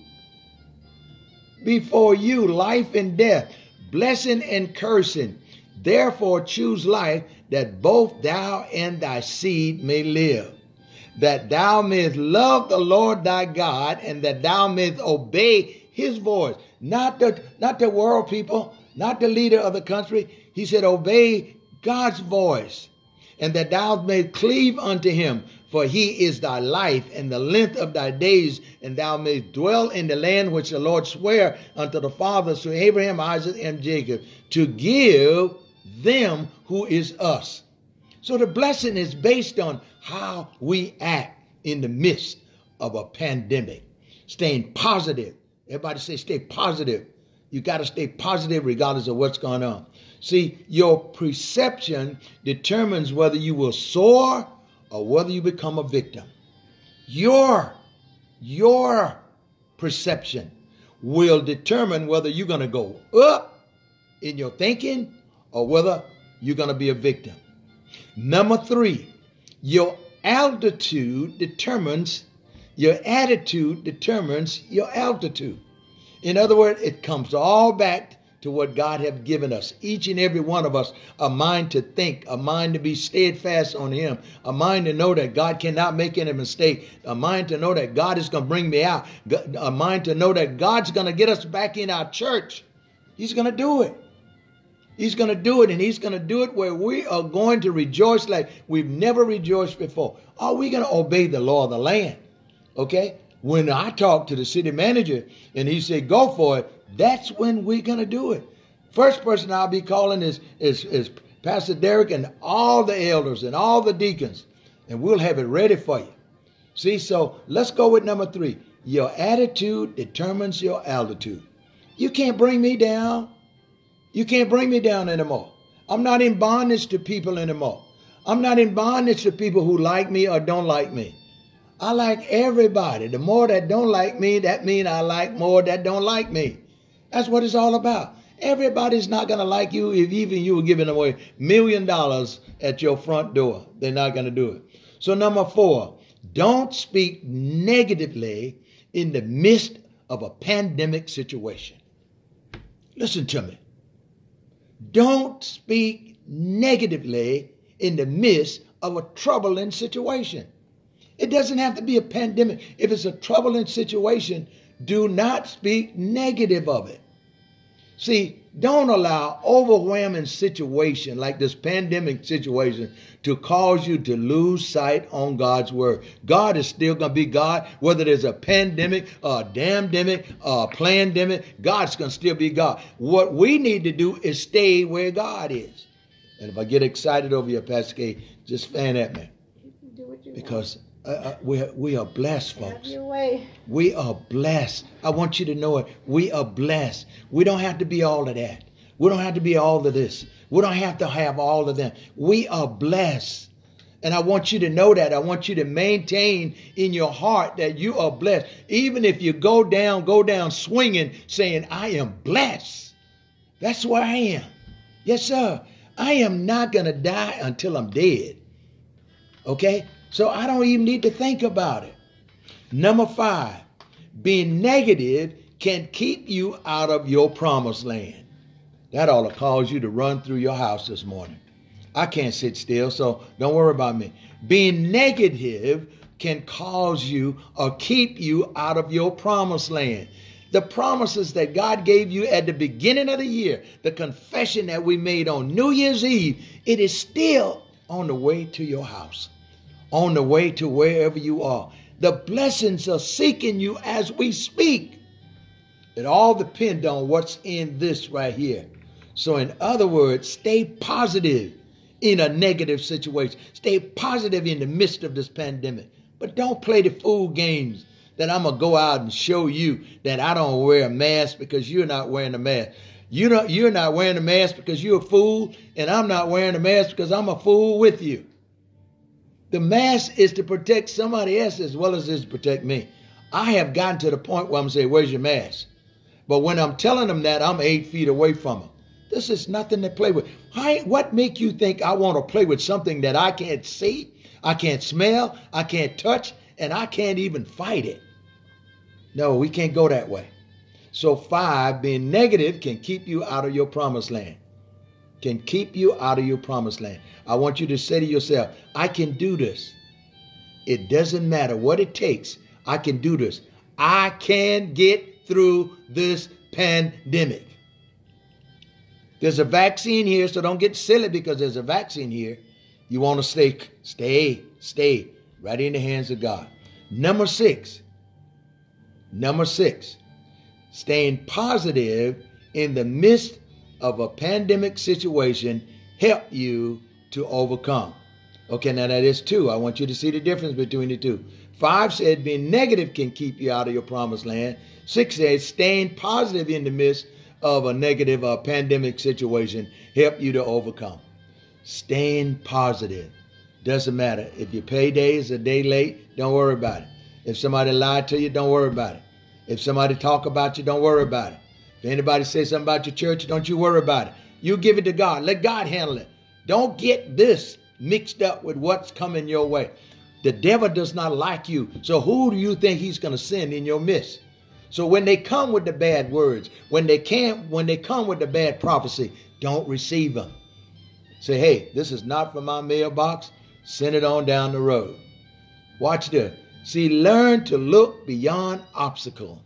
before you life and death, blessing and cursing. Therefore choose life, that both thou and thy seed may live, that thou mayest love the Lord thy God, and that thou mayest obey his voice. Not the, not the world people, not the leader of the country. He said, obey God's voice, and that thou mayest cleave unto him, for he is thy life and the length of thy days, and thou mayest dwell in the land which the Lord sware unto the fathers, to Abraham, Isaac, and Jacob, to give them who is us. So the blessing is based on how we act in the midst of a pandemic. Staying positive. Everybody say stay positive. You got to stay positive regardless of what's going on. See, your perception determines whether you will soar or whether you become a victim. Your, your perception will determine whether you're going to go up in your thinking or whether you're going to be a victim. Number three, your altitude determines, your attitude determines your altitude. In other words, it comes all back to what God has given us. Each and every one of us, a mind to think, a mind to be steadfast on him, a mind to know that God cannot make any mistake, a mind to know that God is going to bring me out, a mind to know that God's going to get us back in our church. He's going to do it. He's going to do it, and he's going to do it where we are going to rejoice like we've never rejoiced before. Are we going to obey the law of the land? Okay? When I talked to the city manager and he said, go for it, that's when we're going to do it. First person I'll be calling is, is, is Pastor Derek and all the elders and all the deacons, and we'll have it ready for you. See, so let's go with number three. Your attitude determines your altitude. You can't bring me down. You can't bring me down anymore. I'm not in bondage to people anymore. I'm not in bondage to people who like me or don't like me. I like everybody. The more that don't like me, that means I like more that don't like me. That's what it's all about. Everybody's not going to like you if even you were giving away a million dollars at your front door. They're not going to do it. So number four, don't speak negatively in the midst of a pandemic situation. Listen to me. Don't speak negatively in the midst of a troubling situation. It doesn't have to be a pandemic. If it's a troubling situation, do not speak negative of it. See, don't allow overwhelming situation like this pandemic situation to cause you to lose sight on God's word. God is still going to be God, whether there's a pandemic, a damdemic, a plandemic, God's going to still be God. What we need to do is stay where God is. And if I get excited over here, Pastor K, just fan at me. Do what you because want. Uh, uh, we, are, we are blessed, folks. Have your way. We are blessed. I want you to know it. We are blessed. We don't have to be all of that. We don't have to be all of this. We don't have to have all of them. We are blessed. And I want you to know that. I want you to maintain in your heart that you are blessed. Even if you go down, go down swinging, saying, I am blessed. That's where I am. Yes, sir. I am not going to die until I'm dead. Okay? So I don't even need to think about it. Number five, being negative can keep you out of your promised land. That ought to cause you to run through your house this morning. I can't sit still, so don't worry about me. Being negative can cause you or keep you out of your promised land. The promises that God gave you at the beginning of the year, the confession that we made on New Year's Eve, it is still on the way to your house, on the way to wherever you are. The blessings are seeking you as we speak. It all depends on what's in this right here. So in other words, stay positive in a negative situation. Stay positive in the midst of this pandemic. But don't play the fool games that I'm going to go out and show you that I don't wear a mask because you're not wearing a mask. You don't, you're not wearing a mask because you're a fool, and I'm not wearing a mask because I'm a fool with you. The mask is to protect somebody else as well as it is to protect me. I have gotten to the point where I'm saying, where's your mask? But when I'm telling them that, I'm eight feet away from them. This is nothing to play with. I, what make you think I want to play with something that I can't see, I can't smell, I can't touch, and I can't even fight it? No, we can't go that way. So five, being negative can keep you out of your promised land. Can keep you out of your promised land. I want you to say to yourself, I can do this. It doesn't matter what it takes. I can do this. I can get through this pandemic. There's a vaccine here, so don't get silly because there's a vaccine here. You want to stay, stay, stay right in the hands of God. Number six, number six, staying positive in the midst of a pandemic situation help you to overcome. Okay, now that is two. I want you to see the difference between the two. Five said being negative can keep you out of your promised land. Six says staying positive in the midst of a negative uh, pandemic situation help you to overcome. Staying positive. Doesn't matter. If your payday is a day late, don't worry about it. If somebody lied to you, don't worry about it. If somebody talk about you, don't worry about it. If anybody says something about your church, don't you worry about it. You give it to God. Let God handle it. Don't get this mixed up with what's coming your way. The devil does not like you. So who do you think he's going to send in your midst? So when they come with the bad words, when they can't, when they come with the bad prophecy, don't receive them. Say, hey, this is not for my mailbox. Send it on down the road. Watch this. See, learn to look beyond obstacle.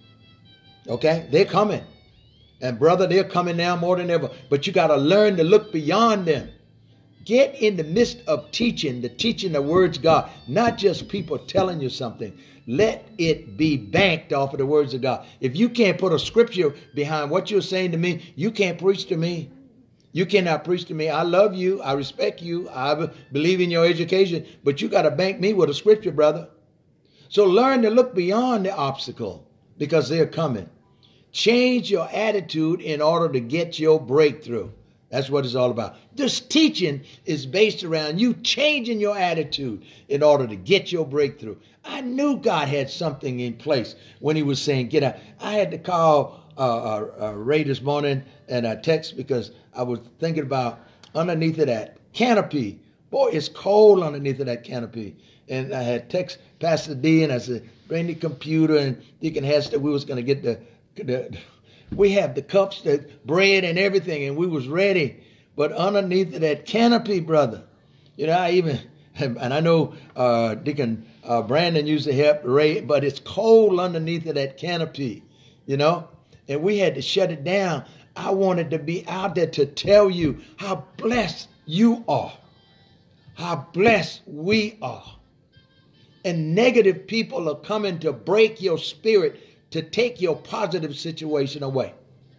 Okay? They're coming. And brother, they're coming now more than ever. But you got to learn to look beyond them. Get in the midst of teaching, the teaching the words of God, not just people telling you something. Let it be banked off of the words of God. If you can't put a scripture behind what you're saying to me, you can't preach to me. You cannot preach to me. I love you. I respect you. I believe in your education. But you got to bank me with a scripture, brother. So learn to look beyond the obstacle because they're coming. Change your attitude in order to get your breakthrough. That's what it's all about. This teaching is based around you changing your attitude in order to get your breakthrough. I knew God had something in place when he was saying, get out. I had to call uh, uh, uh, Ray this morning and I text because I was thinking about underneath of that canopy. Boy, it's cold underneath of that canopy. And I had text Pastor D and I said, bring the computer, and Deacon Hester, we was going to get the, the, we have the cups, the bread and everything, and we was ready. But underneath of that canopy, brother, you know, I even, and I know uh, Deacon uh, Brandon used to help Ray, but it's cold underneath of that canopy, you know, and we had to shut it down. I wanted to be out there to tell you how blessed you are, how blessed we are. And negative people are coming to break your spirit, to take your positive situation away.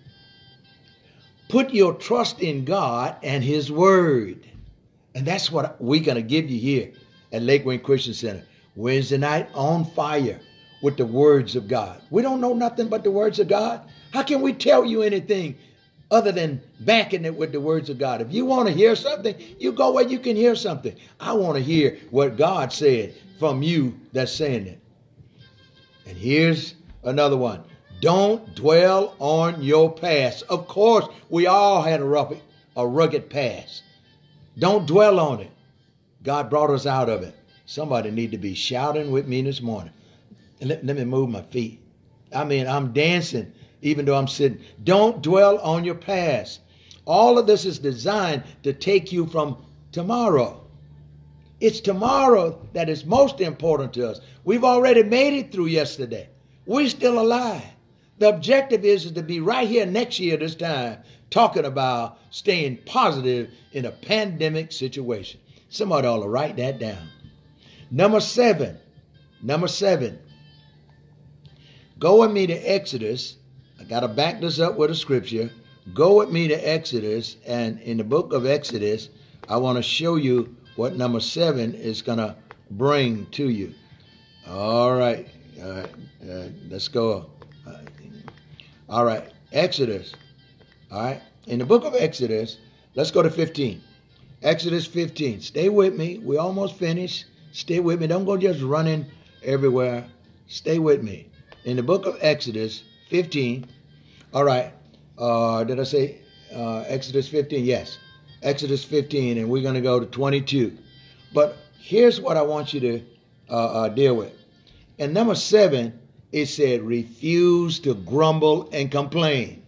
Put your trust in God and his word. And that's what we're going to give you here at Lake Wayne Christian Center. Wednesday night on fire with the words of God. We don't know nothing but the words of God. How can we tell you anything other than backing it with the words of God? If you want to hear something, you go where you can hear something. I want to hear what God said from you that's saying it. And here's another one. Don't dwell on your past. Of course, we all had a rough, a rugged past. Don't dwell on it. God brought us out of it. Somebody need to be shouting with me this morning. And let, let me move my feet. I mean, I'm dancing even though I'm sitting. Don't dwell on your past. All of this is designed to take you from tomorrow. It's tomorrow that is most important to us. We've already made it through yesterday. We're still alive. The objective is, is to be right here next year this time talking about staying positive in a pandemic situation. Somebody ought to write that down. Number seven. Number seven. Go with me to Exodus. I got to back this up with a scripture. Go with me to Exodus. And in the book of Exodus, I want to show you what number seven is going to bring to you. All right. All right. Uh, let's go. Uh, all right. Exodus. All right. In the book of Exodus, let's go to fifteen. Exodus fifteen. Stay with me. We're almost finished. Stay with me. Don't go just running everywhere. Stay with me. In the book of Exodus fifteen. All right. Uh, did I say uh, Exodus fifteen? Yes. Exodus fifteen, and we're going to go to twenty-two. But here's what I want you to uh, uh, deal with. In number seven, it said, refuse to grumble and complain.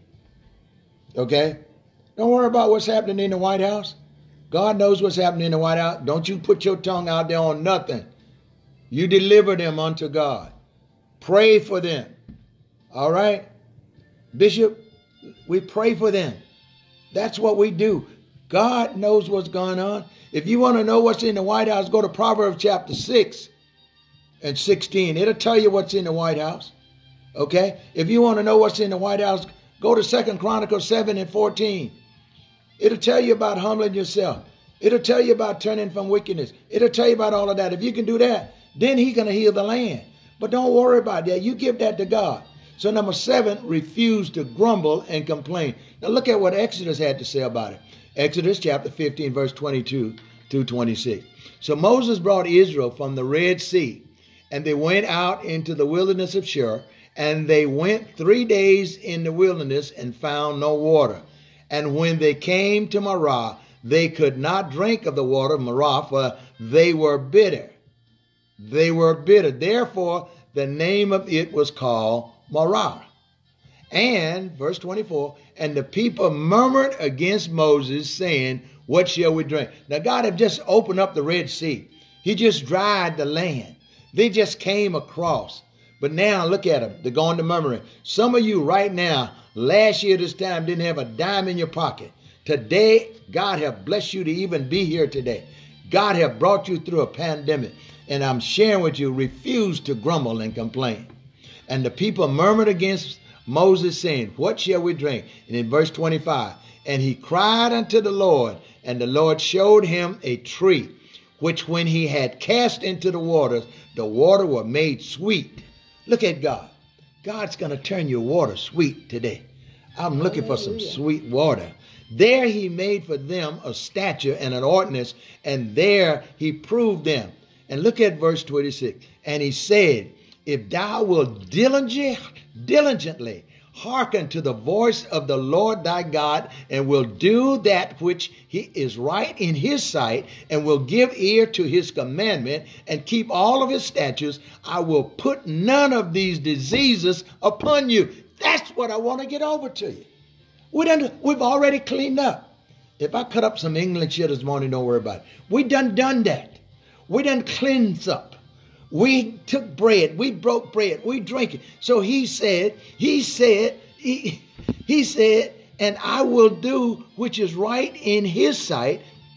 Okay? Don't worry about what's happening in the White House. God knows what's happening in the White House. Don't you put your tongue out there on nothing. You deliver them unto God. Pray for them. All right? Bishop, we pray for them. That's what we do. God knows what's going on. If you want to know what's in the White House, go to Proverbs chapter six and sixteen. It'll tell you what's in the White House. Okay? If you want to know what's in the White House, go to Second Chronicles seven and fourteen. It'll tell you about humbling yourself. It'll tell you about turning from wickedness. It'll tell you about all of that. If you can do that, then he's going to heal the land. But don't worry about that. You give that to God. So number seven, refuse to grumble and complain. Now look at what Exodus had to say about it. Exodus chapter fifteen, verse twenty-two through twenty-six. So Moses brought Israel from the Red Sea, and they went out into the wilderness of Shur, and they went three days in the wilderness and found no water. And when they came to Marah, they could not drink of the water of Marah, for they were bitter. They were bitter. Therefore, the name of it was called Marah. And, verse twenty-four, and the people murmured against Moses, saying, what shall we drink? Now, God had just opened up the Red Sea. He just dried the land. They just came across. But now, look at them. They're going to murmuring. Some of you right now, last year this time, didn't have a dime in your pocket. Today, God have blessed you to even be here today. God have brought you through a pandemic. And I'm sharing with you, refuse to grumble and complain. And the people murmured against Moses, saying, what shall we drink? And in verse twenty-five, and he cried unto the Lord, and the Lord showed him a tree, which when he had cast into the waters, the water were made sweet. Look at God. God's going to turn your water sweet today. I'm looking for some sweet water. There he made for them a statute and an ordinance, and there he proved them. And look at verse twenty-six. And he said, if thou wilt diligent, diligently hearken to the voice of the Lord thy God, and will do that which he is right in his sight, and will give ear to his commandment, and keep all of his statutes, I will put none of these diseases upon you. That's what I want to get over to you. We done, we've already cleaned up. If I cut up some English here this morning, don't worry about it. We done done that. We done cleansed up. We took bread. We broke bread. We drank it. So he said, he said, he, he said, and I will do which is right in his sight,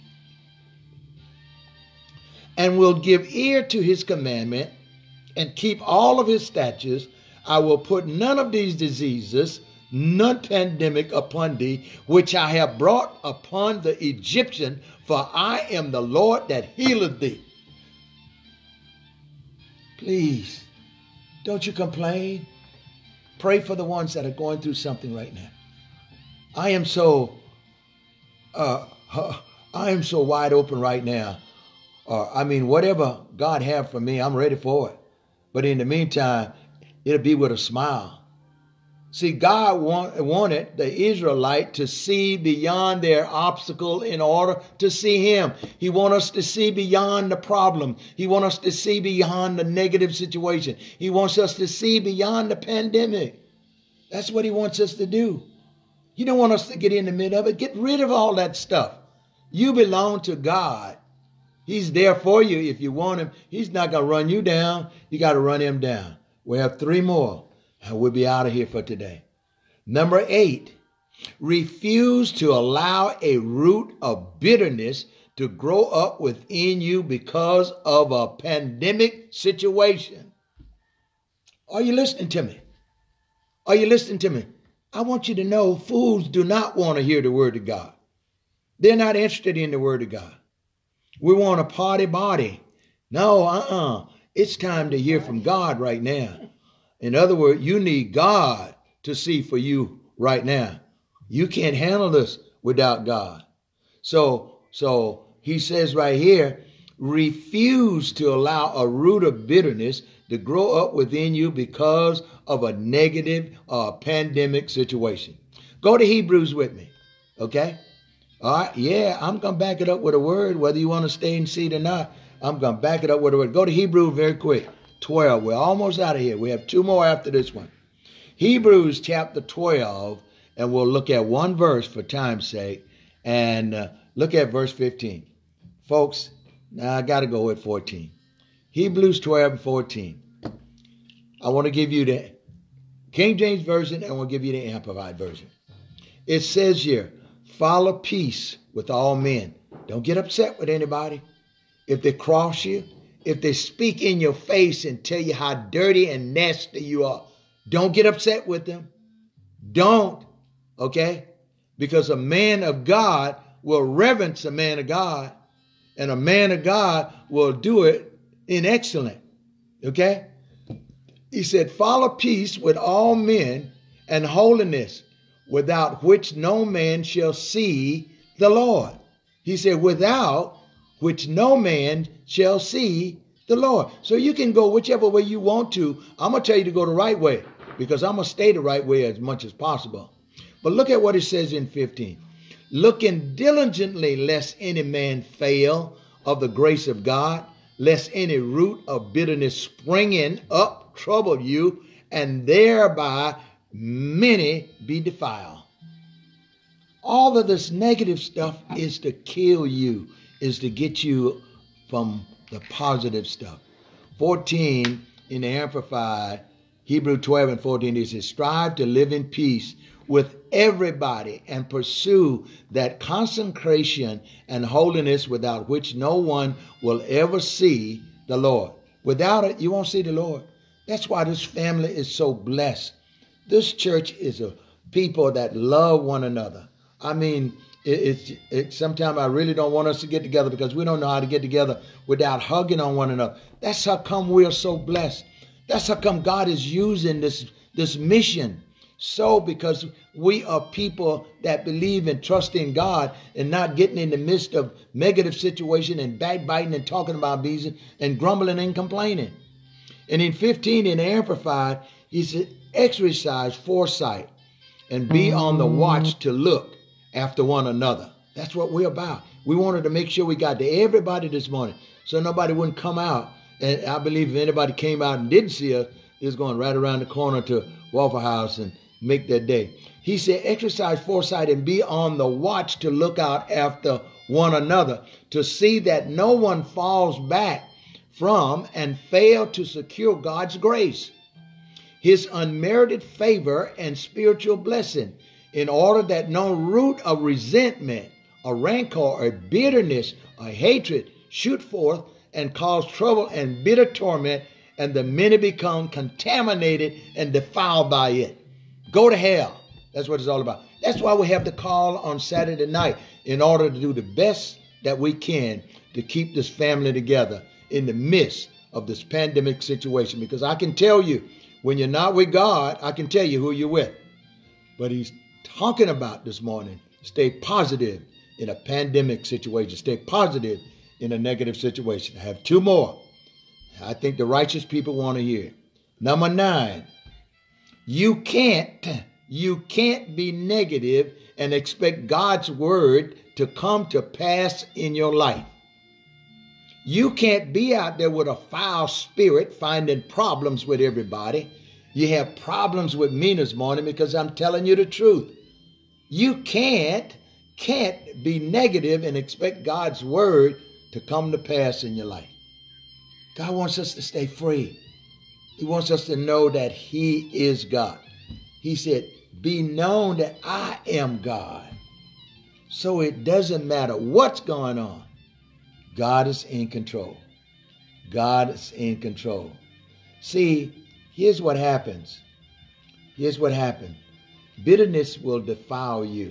and will give ear to his commandment, and keep all of his statutes. I will put none of these diseases, none pandemic upon thee, which I have brought upon the Egyptian, for I am the Lord that healeth thee. Please, don't you complain. Pray for the ones that are going through something right now. I am so, uh, uh, I am so wide open right now. Uh, I mean, whatever God have for me, I'm ready for it. But in the meantime, it'll be with a smile. See, God want, wanted the Israelite to see beyond their obstacle in order to see him. He wants us to see beyond the problem. He wants us to see beyond the negative situation. He wants us to see beyond the pandemic. That's what he wants us to do. He don't want us to get in the middle of it. Get rid of all that stuff. You belong to God. He's there for you if you want him. He's not going to run you down. You got to run him down. We have three more. And we'll be out of here for today. Number eight, refuse to allow a root of bitterness to grow up within you because of a pandemic situation. Are you listening to me? Are you listening to me? I want you to know fools do not want to hear the word of God. They're not interested in the word of God. We want a party body. No, uh-uh. It's time to hear from God right now. In other words, you need God to see for you right now. You can't handle this without God. So, so he says right here, refuse to allow a root of bitterness to grow up within you because of a negative uh, pandemic situation. Go to Hebrews with me, okay? All right, yeah, I'm going to back it up with a word, whether you want to stay and see it or not. I'm going to back it up with a word. Go to Hebrews very quick. twelve. We're almost out of here. We have two more after this one. Hebrews chapter twelve, and we'll look at one verse for time's sake, and uh, look at verse fifteen. Folks, now I got to go with fourteen. Hebrews twelve and fourteen. I want to give you the King James Version, and I want to give you the Amplified Version. It says here, follow peace with all men. Don't get upset with anybody. If they cross you, if they speak in your face and tell you how dirty and nasty you are, don't get upset with them. Don't, okay? Because a man of God will reverence a man of God, and a man of God will do it in excellent, okay? He said, follow peace with all men and holiness, without which no man shall see the Lord. He said, without which no man shall see the Lord. So you can go whichever way you want to. I'm going to tell you to go the right way, because I'm going to stay the right way as much as possible. But look at what it says in fifteen. Looking diligently lest any man fail of the grace of God, lest any root of bitterness springing up trouble you, and thereby many be defiled. All of this negative stuff is to kill you, is to get you from the positive stuff. fourteen in the Amplified, Hebrews twelve and fourteen, it says, strive to live in peace with everybody and pursue that consecration and holiness without which no one will ever see the Lord. Without it, you won't see the Lord. That's why this family is so blessed. This church is a people that love one another. I mean, it, it's it, sometimes I really don't want us to get together because we don't know how to get together without hugging on one another. That's how come we're so blessed. That's how come God is using this, this mission. So because we are people that believe and trust in God and not getting in the midst of negative situation and backbiting and talking about these and grumbling and complaining. And in fifteen in the Amplified, he said, exercise foresight and be on the watch to look after one another. That's what we're about. We wanted to make sure we got to everybody this morning so nobody wouldn't come out. And I believe if anybody came out and didn't see us, they was going right around the corner to Waffle House and make their day. He said, exercise foresight and be on the watch to look out after one another, to see that no one falls back from and fail to secure God's grace, his unmerited favor and spiritual blessing, in order that no root of resentment, or rancor, or bitterness, or hatred shoot forth and cause trouble and bitter torment, and the many become contaminated and defiled by it. Go to hell. That's what it's all about. That's why we have the call on Saturday night, in order to do the best that we can to keep this family together in the midst of this pandemic situation. Because I can tell you, when you're not with God, I can tell you who you're with. But he's talking about this morning, stay positive in a pandemic situation. Stay positive in a negative situation. I have two more. I think the righteous people want to hear. Number nine, You can't, you can't be negative and expect God's word to come to pass in your life. You can't be out there with a foul spirit finding problems with everybody. You have problems with me this morning because I'm telling you the truth. You can't, can't be negative and expect God's word to come to pass in your life. God wants us to stay free. He wants us to know that he is God. He said, be known that I am God. So it doesn't matter what's going on. God is in control. God is in control. See, here's what happens. Here's what happens. Bitterness will defile you.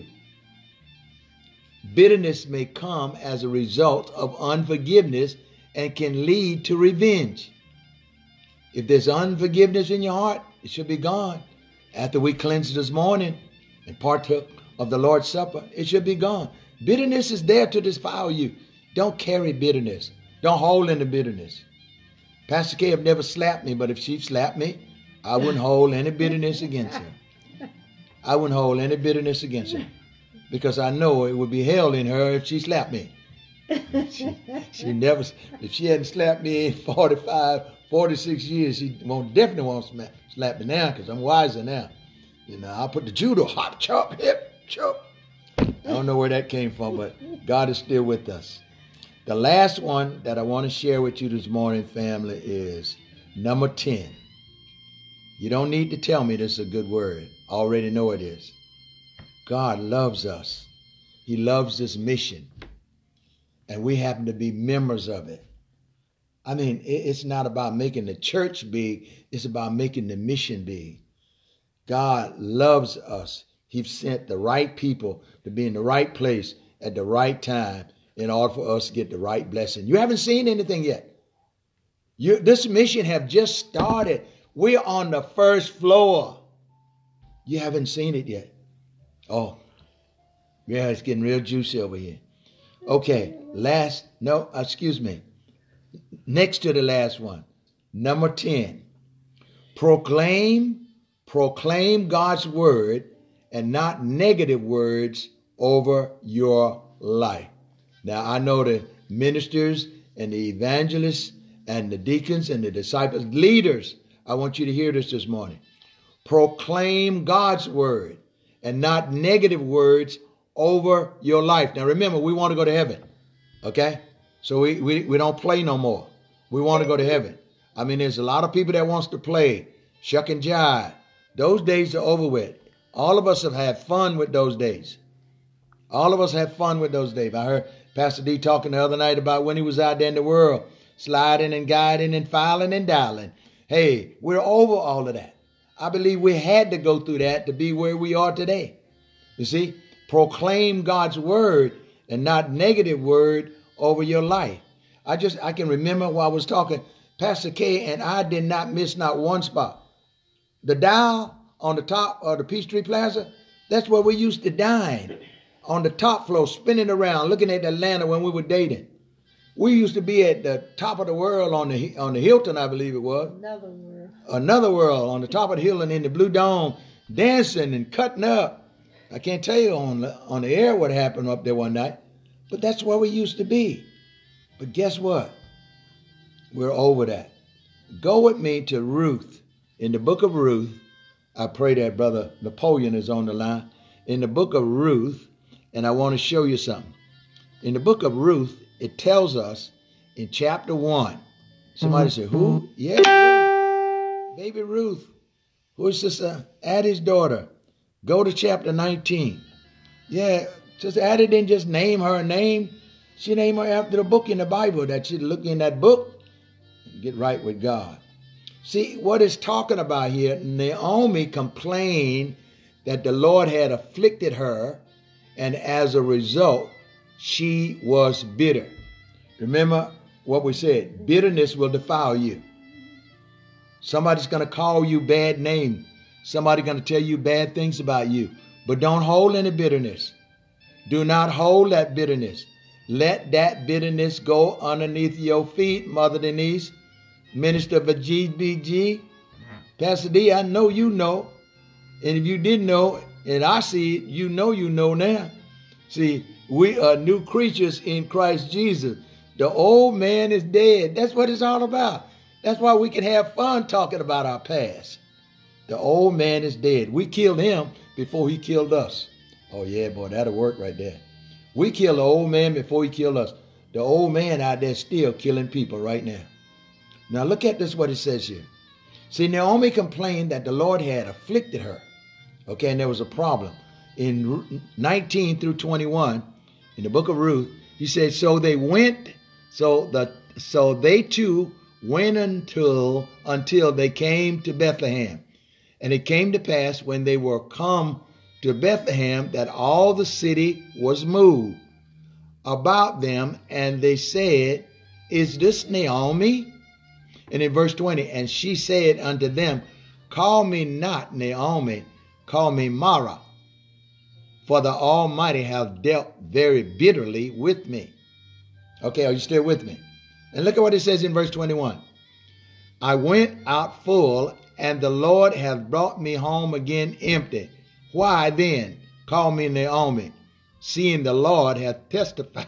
Bitterness may come as a result of unforgiveness and can lead to revenge. If there's unforgiveness in your heart, it should be gone. After we cleansed this morning and partook of the Lord's Supper, it should be gone. Bitterness is there to defile you. Don't carry bitterness. Don't hold into bitterness. Pastor K have never slapped me, but if she slapped me, I wouldn't hold any bitterness against her. I wouldn't hold any bitterness against her because I know it would be hell in her if she slapped me. She, she never, if she hadn't slapped me in forty-five, forty-six years, she won't, definitely won't slap, slap me now because I'm wiser now. You know, I'll put the judo, hop, chop, hip, chop. I don't know where that came from, but God is still with us. The last one that I want to share with you this morning, family, is number ten. You don't need to tell me this is a good word. I already know it is. God loves us. He loves this mission. And we happen to be members of it. I mean, it's not about making the church big. It's about making the mission big. God loves us. He sent the right people to be in the right place at the right time in order for us to get the right blessing. You haven't seen anything yet. You, this mission have just started. We're on the first floor. You haven't seen it yet. Oh, yeah, it's getting real juicy over here. Okay, last, no, excuse me. Next to the last one, number ten. Proclaim, proclaim God's word and not negative words over your life. Now, I know the ministers and the evangelists and the deacons and the disciples, leaders, I want you to hear this this morning. Proclaim God's word and not negative words over your life. Now, remember, we want to go to heaven, okay? So we, we, we don't play no more. We want to go to heaven. I mean, there's a lot of people that wants to play, shuck and jive. Those days are over with. All of us have had fun with those days. All of us have fun with those days. I heard Pastor D talking the other night about when he was out there in the world, sliding and guiding and filing and dialing. Hey, we're over all of that. I believe we had to go through that to be where we are today. You see, proclaim God's word and not negative word over your life. I just, I can remember while I was talking, Pastor K and I did not miss not one spot. The dial on the top of the Peachtree Plaza, that's where we used to dine. On the top floor, spinning around, looking at Atlanta when we were dating. We used to be at the top of the world on the on the Hilton, I believe it was. Another world. Another world on the top of the hill and in the Blue Dome, dancing and cutting up. I can't tell you on the, on the air what happened up there one night, but that's where we used to be. But guess what? We're over that. Go with me to Ruth. In the book of Ruth, I pray that Brother Napoleon is on the line. In the book of Ruth, and I want to show you something. In the book of Ruth, it tells us in chapter one. Somebody say, who? Yeah, Ruth. Baby Ruth. Who is Sister Addie's daughter? Go to chapter nineteen. Yeah, Sister Addie didn't just name her name. She named her after the book in the Bible that she'd look in that book and get right with God. See, what it's talking about here, Naomi complained that the Lord had afflicted her, and as a result, she was bitter. Remember what we said, bitterness will defile you. Somebody's going to call you bad names. Somebody's going to tell you bad things about you. But don't hold any bitterness. Do not hold that bitterness. Let that bitterness go underneath your feet, Mother Denise, Minister of G B G. Pastor D, I know you know. And if you didn't know, and I see it, you know you know now. See, we are new creatures in Christ Jesus. The old man is dead. That's what it's all about. That's why we can have fun talking about our past. The old man is dead. We killed him before he killed us. Oh, yeah, boy, that'll work right there. We killed the old man before he killed us. The old man out there still killing people right now. Now, look at this, what it says here. See, Naomi complained that the Lord had afflicted her. Okay, and there was a problem. In nineteen through twenty-one, in the book of Ruth, he said, so they went, so the so they too went until until they came to Bethlehem. And it came to pass when they were come to Bethlehem that all the city was moved about them, and they said, is this Naomi? And in verse twenty, and she said unto them, call me not Naomi, call me Mara, for the Almighty hath dealt very bitterly with me. Okay, are you still with me? And look at what it says in verse twenty-one. I went out full, and the Lord hath brought me home again empty. Why then call me Naomi, seeing the Lord hath testified,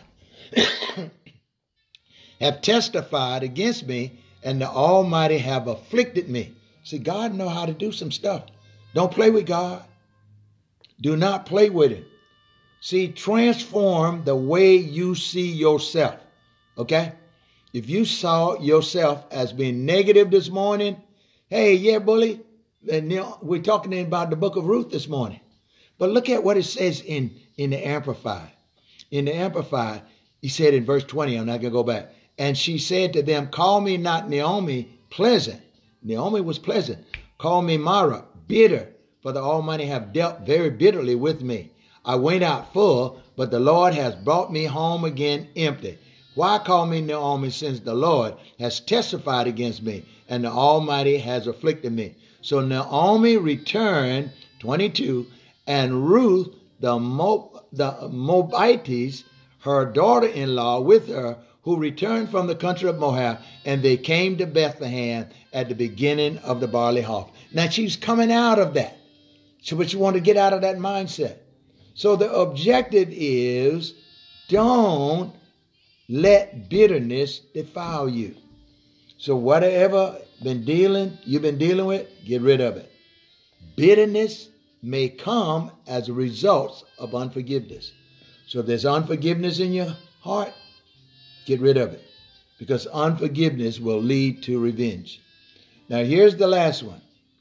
have testified against me, and the Almighty have afflicted me. See, God know how to do some stuff. Don't play with God. Do not play with him. See, transform the way you see yourself. Okay? If you saw yourself as being negative this morning, hey, yeah, bully, and you know, we're talking about the book of Ruth this morning. But look at what it says in, in the Amplified. In the Amplified, he said in verse twenty, I'm not going to go back. And she said to them, call me not Naomi, pleasant. Naomi was pleasant. Call me Mara, bitter, for the Almighty have dealt very bitterly with me. I went out full, but the Lord has brought me home again empty. Why call me Naomi, since the Lord has testified against me, and the Almighty has afflicted me? So Naomi returned, twenty-two, and Ruth, the, Mo, the Moabites, her daughter-in-law, with her, who returned from the country of Moab, and they came to Bethlehem at the beginning of the barley harvest. Now she's coming out of that. So, but you want to get out of that mindset. So the objective is, don't let bitterness defile you. So whatever been dealing, you've been dealing with, get rid of it. Bitterness may come as a result of unforgiveness. So if there's unforgiveness in your heart, get rid of it, because unforgiveness will lead to revenge. Now here's the last one.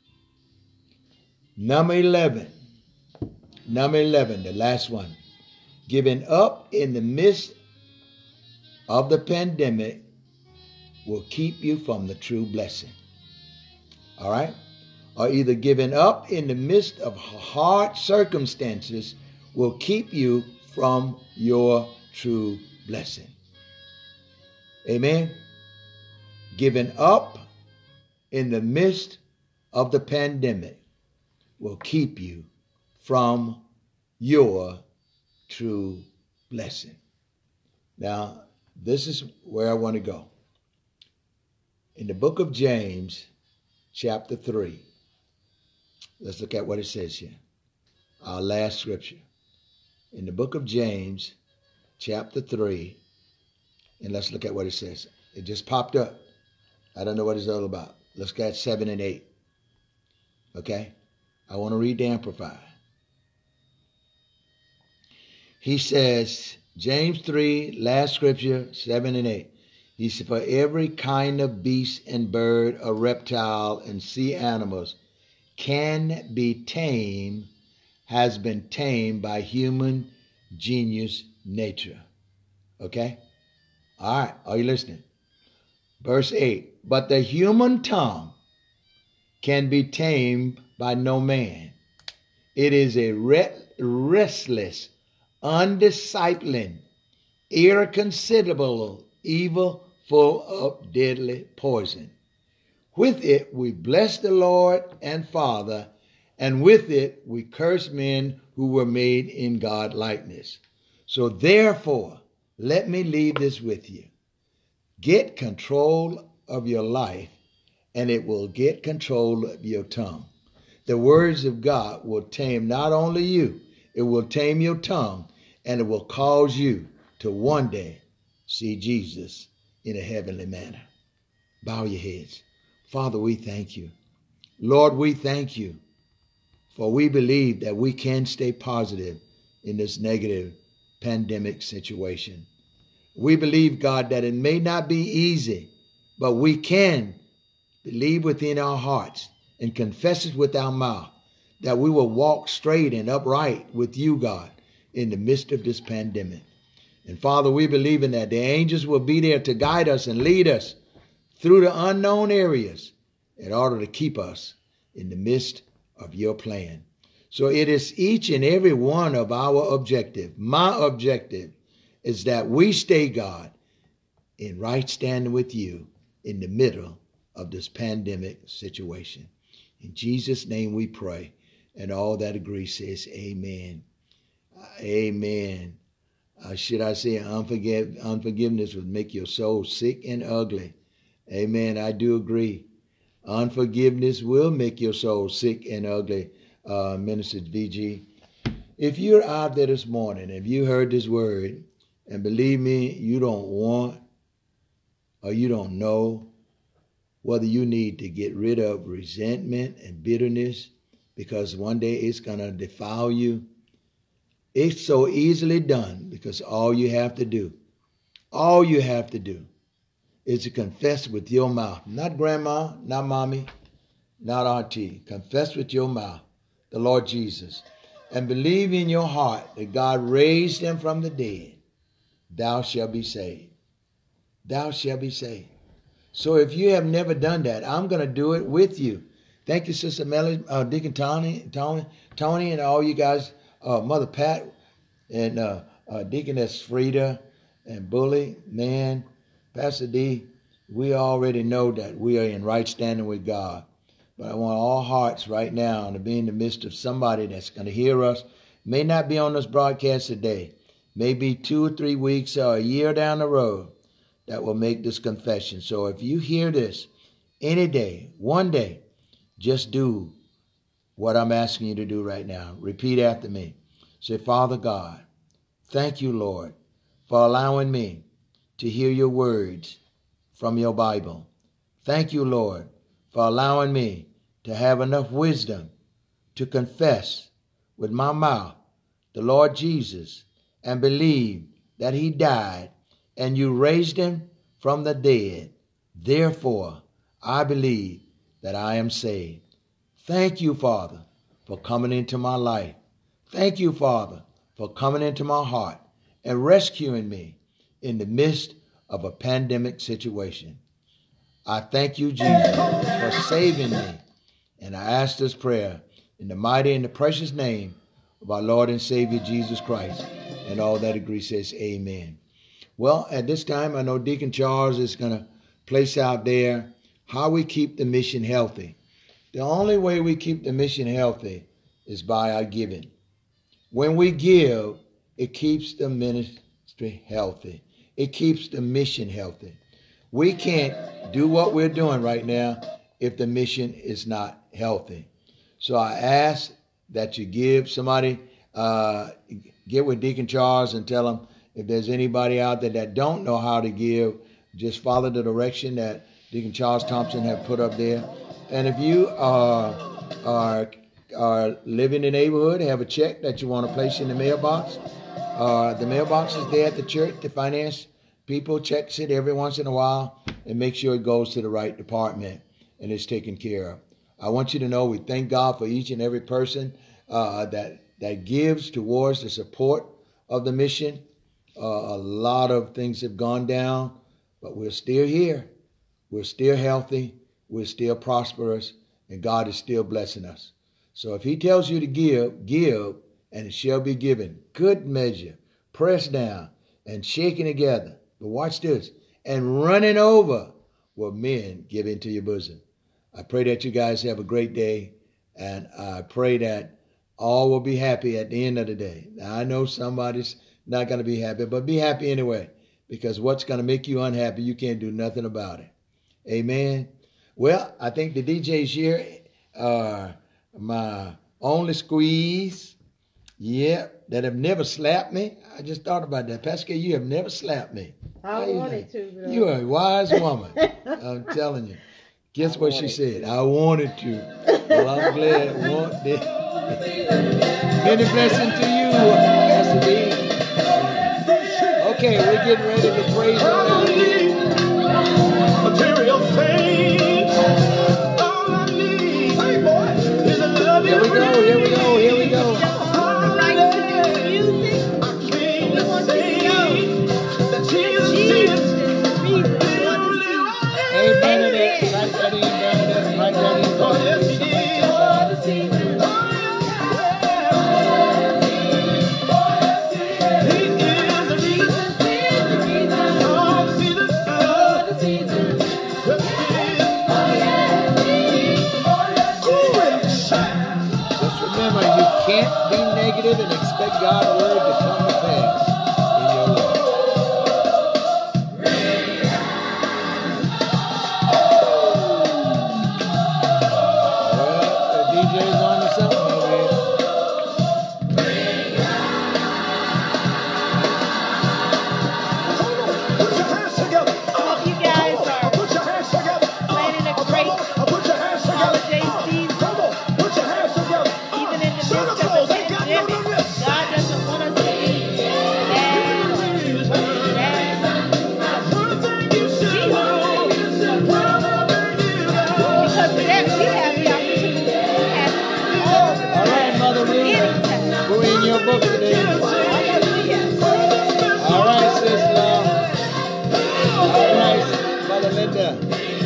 Number eleven. Number eleven, the last one. Giving up in the midst of the pandemic will keep you from the true blessing. All right? Or either giving up in the midst of hard circumstances will keep you from your true blessing. Amen? Giving up in the midst of the pandemic will keep you from your true blessing. Now, this is where I want to go. In the book of James, chapter three, let's look at what it says here. Our last scripture. In the book of James, chapter three, and let's look at what it says. It just popped up. I don't know what it's all about. Let's get seven and eight. Okay? I want to read the Amplified. He says, James three, last scripture, seven and eight. He said, for every kind of beast and bird, or reptile, and sea animals can be tamed, has been tamed by human genius nature. Okay? All right, are you listening? Verse eight, but the human tongue can be tamed by no man. It is a restless, undisciplined, irreconcilable evil full of deadly poison. With it we bless the Lord and Father, and with it we curse men who were made in God likeness. So therefore, let me leave this with you. Get control of your life, and it will get control of your tongue. the words of God will tame not only you, it will tame your tongue, and it will cause you to one day see Jesus in a heavenly manner. Bow your heads. Father, we thank you. Lord, we thank you, for we believe that we can stay positive in this negative pandemic situation. We believe, God, that it may not be easy, but we can believe within our hearts and confess it with our mouth that we will walk straight and upright with you, God, in the midst of this pandemic. And Father, we believe in that the angels will be there to guide us and lead us through the unknown areas in order to keep us in the midst of your plan. So it is each and every one of our objective. My objective is that we stay, God, in right standing with you in the middle of this pandemic situation. In Jesus' name we pray. And all that agree says amen. Amen. Uh, should I say unforgive, unforgiveness would make your soul sick and ugly. Amen. I do agree. Unforgiveness will make your soul sick and ugly, uh, Minister V G. If you're out there this morning, if you heard this word, and believe me, you don't want or you don't know whether you need to get rid of resentment and bitterness because one day it's going to defile you. It's so easily done because all you have to do, all you have to do is to confess with your mouth. Not grandma, not mommy, not auntie. Confess with your mouth the Lord Jesus and believe in your heart that God raised him from the dead. Thou shalt be saved. Thou shalt be saved. So if you have never done that, I'm going to do it with you. Thank you, Sister Melody, uh, Deacon Tony, Tony, Tony, and all you guys, uh, Mother Pat, and uh, uh, Deaconess Frida, and Bully, man, Pastor D. We already know that we are in right standing with God. But I want all hearts right now to be in the midst of somebody that's going to hear us. May not be on this broadcast today. Maybe two or three weeks or a year down the road that will make this confession. So if you hear this any day, one day, just do what I'm asking you to do right now. Repeat after me. Say, Father God, thank you, Lord, for allowing me to hear your words from your Bible. Thank you, Lord, for allowing me to have enough wisdom to confess with my mouth the Lord Jesus and believe that he died and you raised him from the dead. Therefore, I believe that I am saved. Thank you, Father, for coming into my life. Thank you, Father, for coming into my heart and rescuing me in the midst of a pandemic situation. I thank you, Jesus, for saving me. And I ask this prayer in the mighty and the precious name of our Lord and Savior, Jesus Christ. And all that agree says amen. Well, at this time, I know Deacon Charles is going to place out there how we keep the mission healthy. The only way we keep the mission healthy is by our giving. When we give, it keeps the ministry healthy. It keeps the mission healthy. We can't do what we're doing right now if the mission is not healthy. So I ask that you give somebody, uh, get with Deacon Charles and tell him if there's anybody out there that don't know how to give, just follow the direction that Deacon Charles Thompson have put up there. And if you are, are, are living in the neighborhood, have a check that you want to place in the mailbox, uh, the mailbox is there at the church. The finance people checks it every once in a while and make sure it goes to the right department and it's taken care of. I want you to know we thank God for each and every person uh, that, that gives towards the support of the mission. Uh, a lot of things have gone down, but we're still here. We're still healthy. We're still prosperous, and God is still blessing us. So if he tells you to give, give, and it shall be given. Good measure, pressed down, and shaken together. But watch this, and running over will men give into your bosom. I pray that you guys have a great day, and I pray that all will be happy at the end of the day. Now, I know somebody's not going to be happy, but be happy anyway, because what's going to make you unhappy, you can't do nothing about it. Amen. Well, I think the D Js here are, my only squeeze. Yeah, that have never slapped me. I just thought about that. Pastor, you have never slapped me. I How you wanted doing? to. Bro. You are a wise woman. I'm telling you. Guess I what she wanted said? I wanted to. Well, I'm glad. Want it. Many blessings to you, Pastor D. Okay, we're getting ready to praise the Lord. Material things. All I need is a love. Here we go, here we go, here we go. Right to this music. I can't We want you to say that Jesus Jesus is is the reason for the season. Hey, Bernadette, right that in, Bernadette, right that in, Oh, Bernadette. yes, he is. For the season. Just remember, you can't be negative and expect God's word to come to pass in your life. Well, the D J's on to something over here. Hope you guys are planning a great holiday season. Even in the midst of the pandemic, God doesn't want us to be sad or down. Jesus. Because of that, we have the opportunity to have all the All right, Mother Ruth, anytime. we're in your book today. Hallelujah. All right, Sis Love. All right, Mother Linda.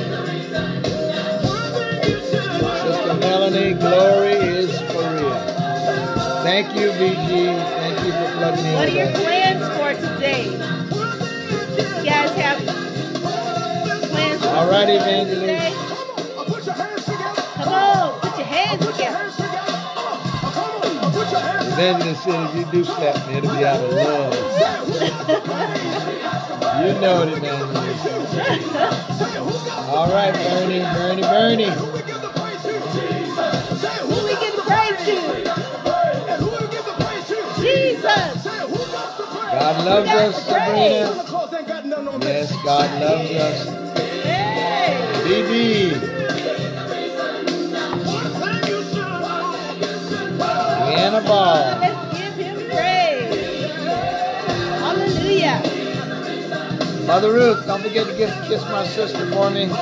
Sister Melanie, glory is for real. Thank you, B G. Thank you for plugging in. What are your today. plans for today? You guys have plans for All right, today? Evangelist. Come on, put your hands together. Evangelist said if you do slap me, it'll be out of love. You know it, Evangelist. All right, Bernie, Bernie, Bernie. Who we give praise to? Jesus. God loves us, Sabrina. Yes, God loves us. Hey. B B. Deanna Ball. Let's give him praise. Hallelujah. Mother Ruth, don't forget to give, kiss my sister for me.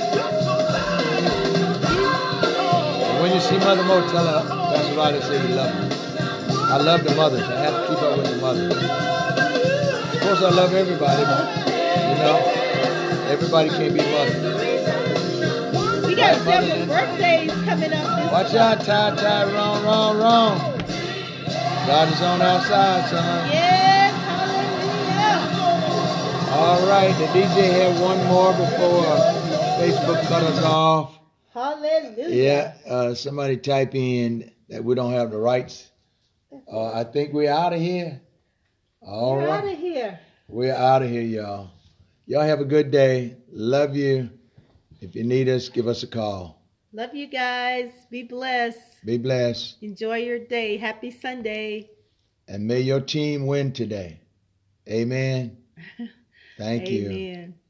And when you see Mother Mo, tell her Pastor Riley said he loved her. I love the mothers. I have to keep up with the mothers. Of course, I love everybody, but, you know, everybody can't be mothers. We got Right, Mother several Linda. birthdays coming up this Watch out, Ty, Ty, wrong, wrong, wrong. God is on our side, son. Yes, hallelujah. All right, the D J had one more before Facebook cut us off. Hallelujah. Yeah, uh, somebody type in that we don't have the rights. Uh, I think we're out of here. All We're right. out of here. We're out of here, y'all. Y'all have a good day. Love you. If you need us, give us a call. Love you guys. Be blessed. Be blessed. Enjoy your day. Happy Sunday. And may your team win today. Amen. Thank you. Amen.